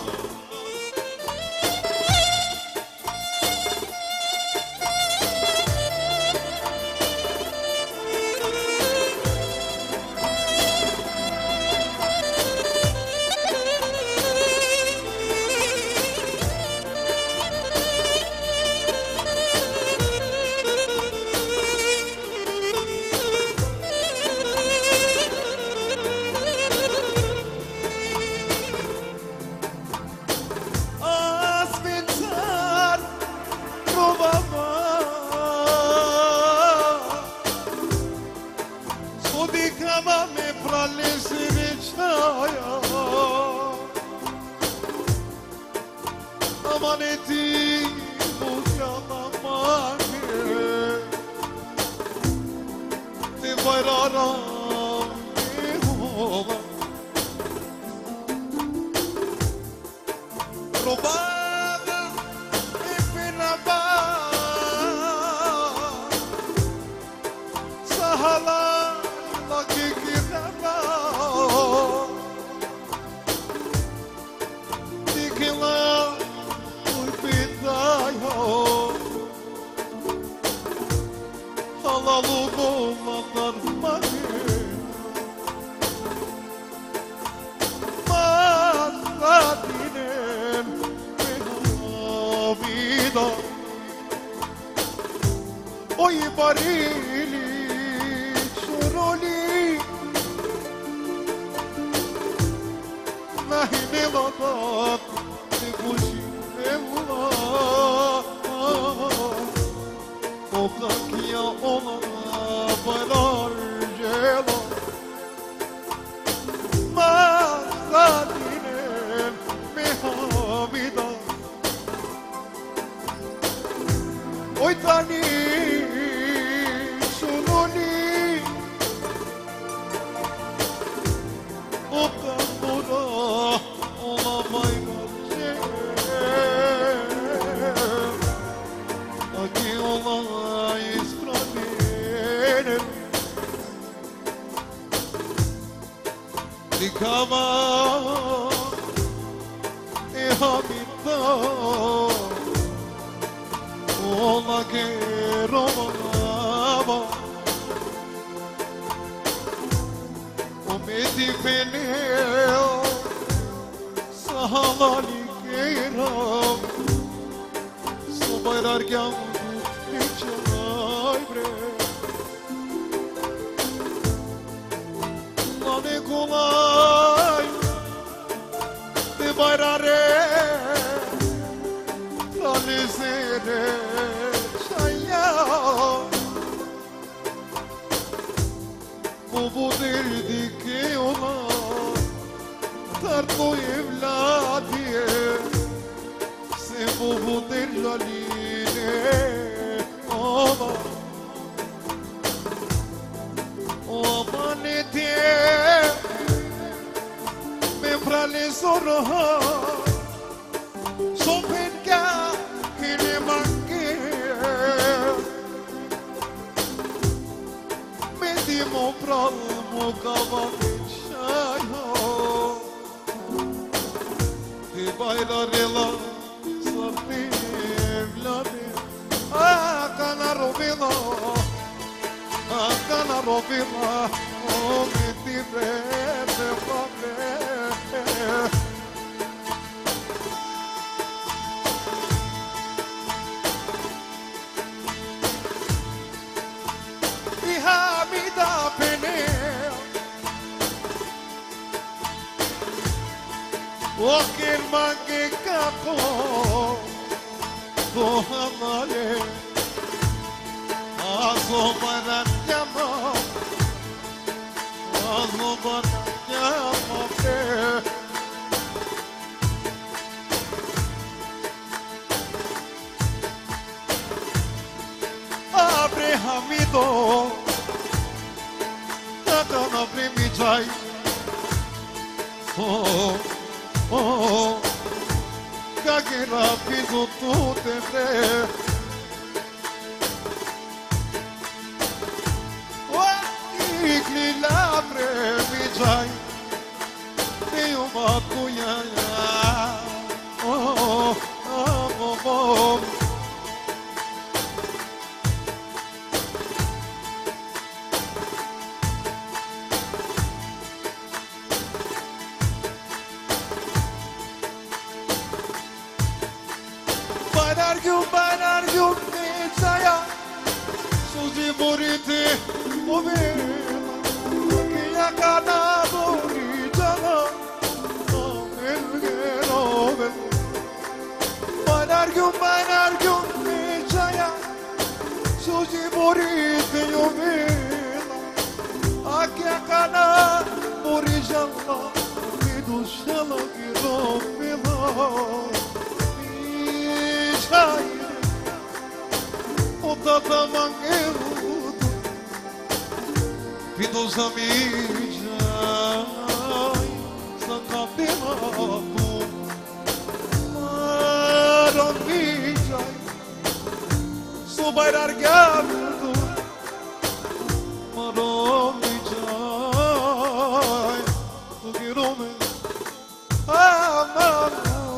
Amaneti bu yalamane Te bayrara mehola Robada e penaba Sahala lagi kiraba Dikila Halalu olanlar mani Mazadinem Menavida Oy barili Çoroli Nahine ladat Nebushi evla Kokakya ona balar jela Mazadinem mehamida Oy tani sunoni Okamura olamayla Aki olay ispranenem Dikama hamida Ola que romaba O me dipeleo Sahalali keiram Sobaylar gamdu Çay bre Lane kolay De bayrare Talizere Çaya Bu derdi ki ona Tarto evladiye Se bu derlaline Oba Omanite Me prale soroha Sopen ka Hine mange Me di mo pral mo kavane shayo Ti bailarela Sabni evlani Akana robila Akana robila O mi ti vete fame Iha mi da pene Wakil mange kako Dohamale Azo baran yama Azo baran yama Abre hamido Takana primi chai Oh Kagera piso tu te pre Ikli labre mi jai Dio matuya Oh Banargyu me saya Suzi borite Ovela Kia kana bori jana Elgero Banargyu me saya Suzi borite ovela Akia kana bori jana Vidushala girovela O tata mangueiro Pido zamija Sacapela Maravilla Subairar gado Maravilla Tu girome Amor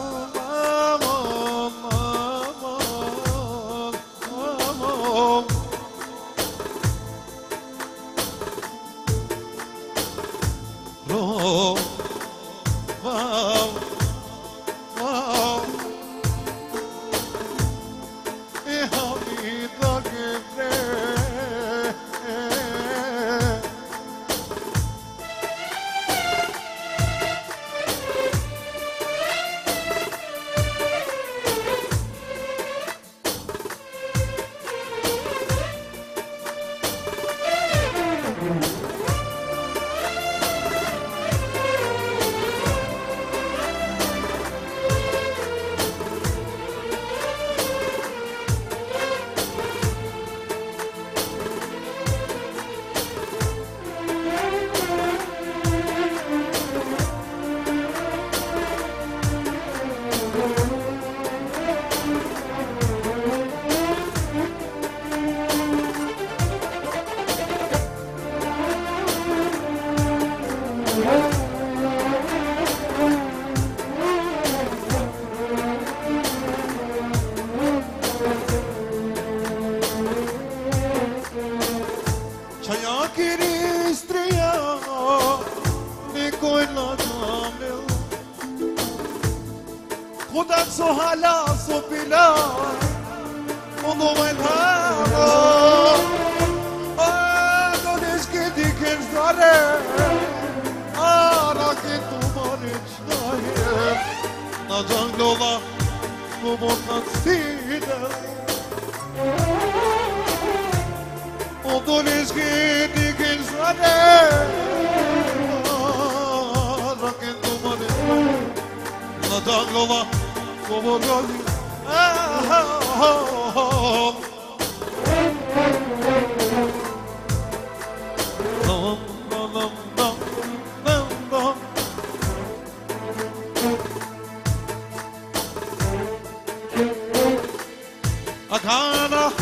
خودت سو حالا سو بلا منو من هارا آدونش که دیگر زاره آرا که تو مانش نایم نجان لولا تو بودن سیده آدونش که دیگر زاره آرا که تو مانش نایم نجان لولا تو بودن Akana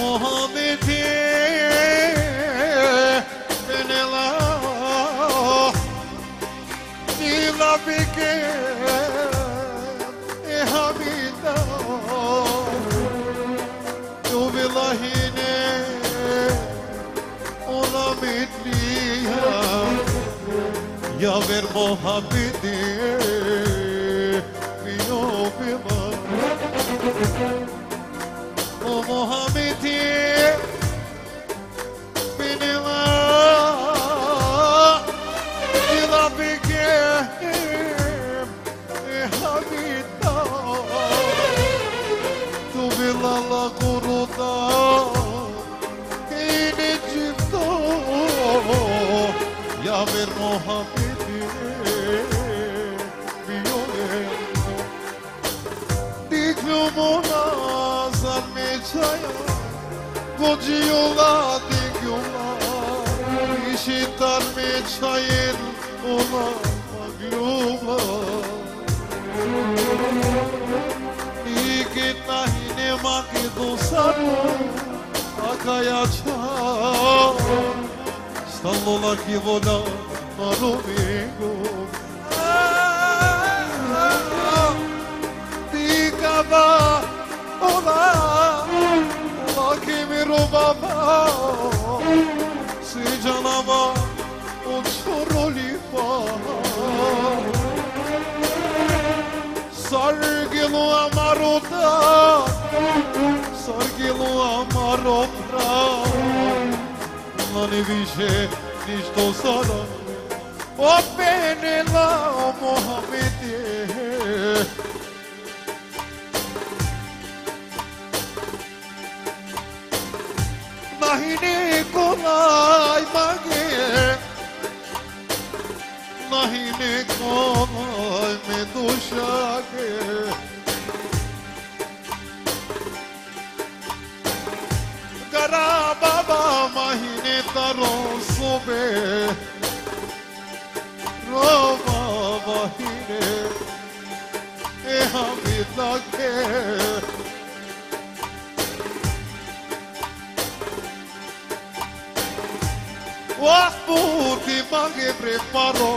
Muhammedi benela Nila bike hamida Tu bilahine ona mitliya Ya ver muhabbeti Biyo bima O Muhammedi benela Nila bike hamida Tu bilala kuruda İnicimdo Ya ver muhabbeti Biyole Diklumuna zarmechaya Gociola dikyula İşitar meçayen Ola maglula Ikitahine makidusano Akayacha Stallola chi vola maromigo Dicava ola Ola che mi rubava Si gialava un chorro li fa Sargilo amaruta Sargilo amaropra Ne više ništo sada O penela o Muhammedi Nahine kolay mage Nahine kolay me dushage Kara baba mahine taro sobe Roma mahine hamidake Wahputi mage preparo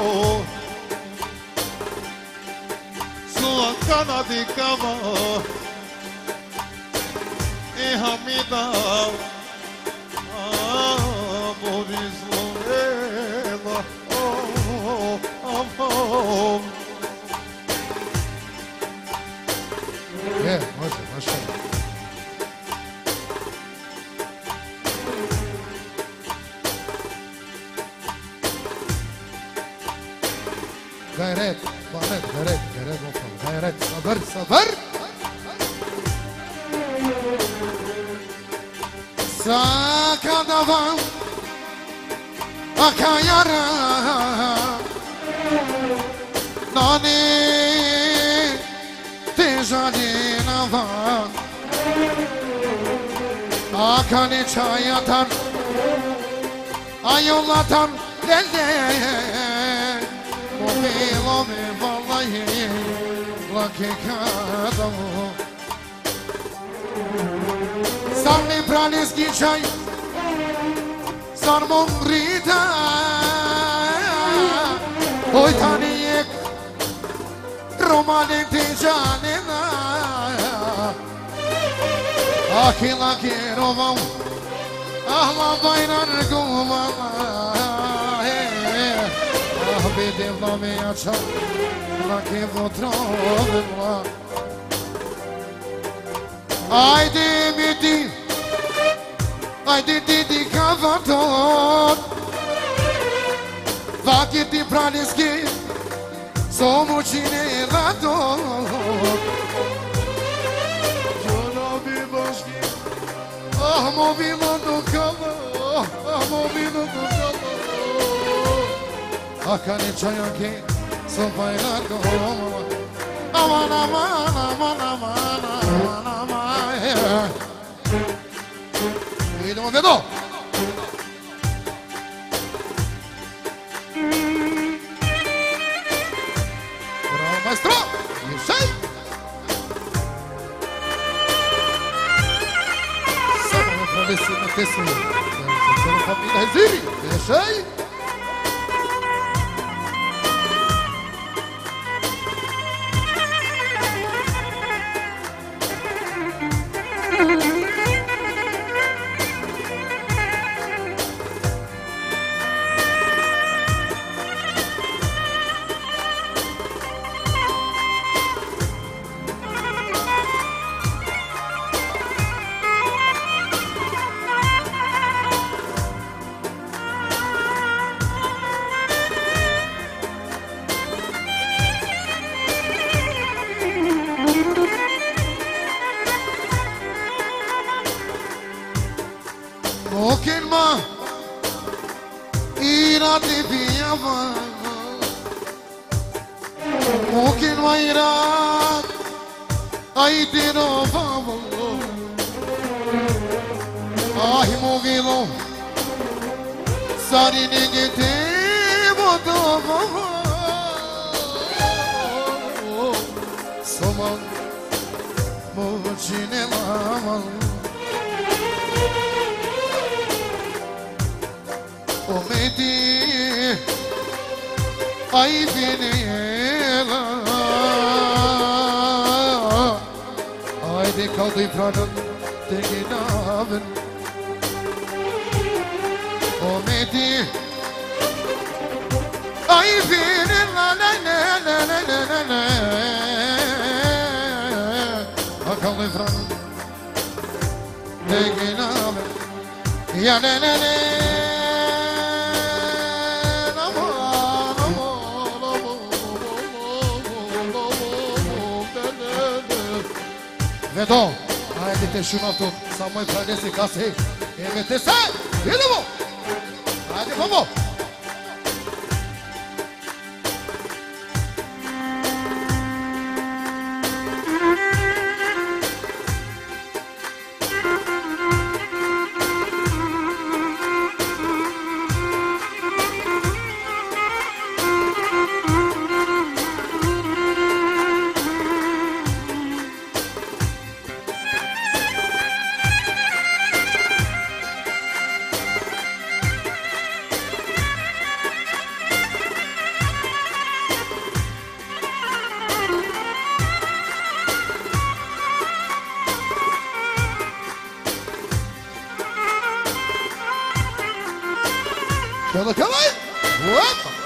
Sua cana de cama hamida Boris Lovela Može, može. Gayret, gayret bakalım. Gayret, sabır. Sakadavan akayara Nani tezadina van Akani çayatan Ayolatan delde Mobilome vallahi Lakikadavu Sarni pralinski čaj Sarmom rita Oj tanijek Romanin ti canina Laki rovam Ahla bayran guvala Ah vidim da mi jača Laki votrovila Ajde mi ti Ajde ti kavatot Vaki ti pralinski Somu čine radot Jonobi boški Ah mobilo do kava Ah mobilo do kava Akani čajanki Sopajlar goma Aman aman aman aman aman aman Idemo vedo Bravo maestro Ješaj Samo تسلم سلسلة فاميليا هزيري يا شاي ممكن ما إرادي بيا ممكن ما إراد أيدي نوفا آهي موغيلو ساري نيجي بوتوفا سومان موجيني ماما Ometi ay vinela ay de kaldı franın teginavın Ometi ay vinela la la la la la la kaldı franın teginavın ya la la la Vedo, hajdete šunato, samo je pranesi kasi, imate se, idemo! Hajde, vamo! Come on! Whoop!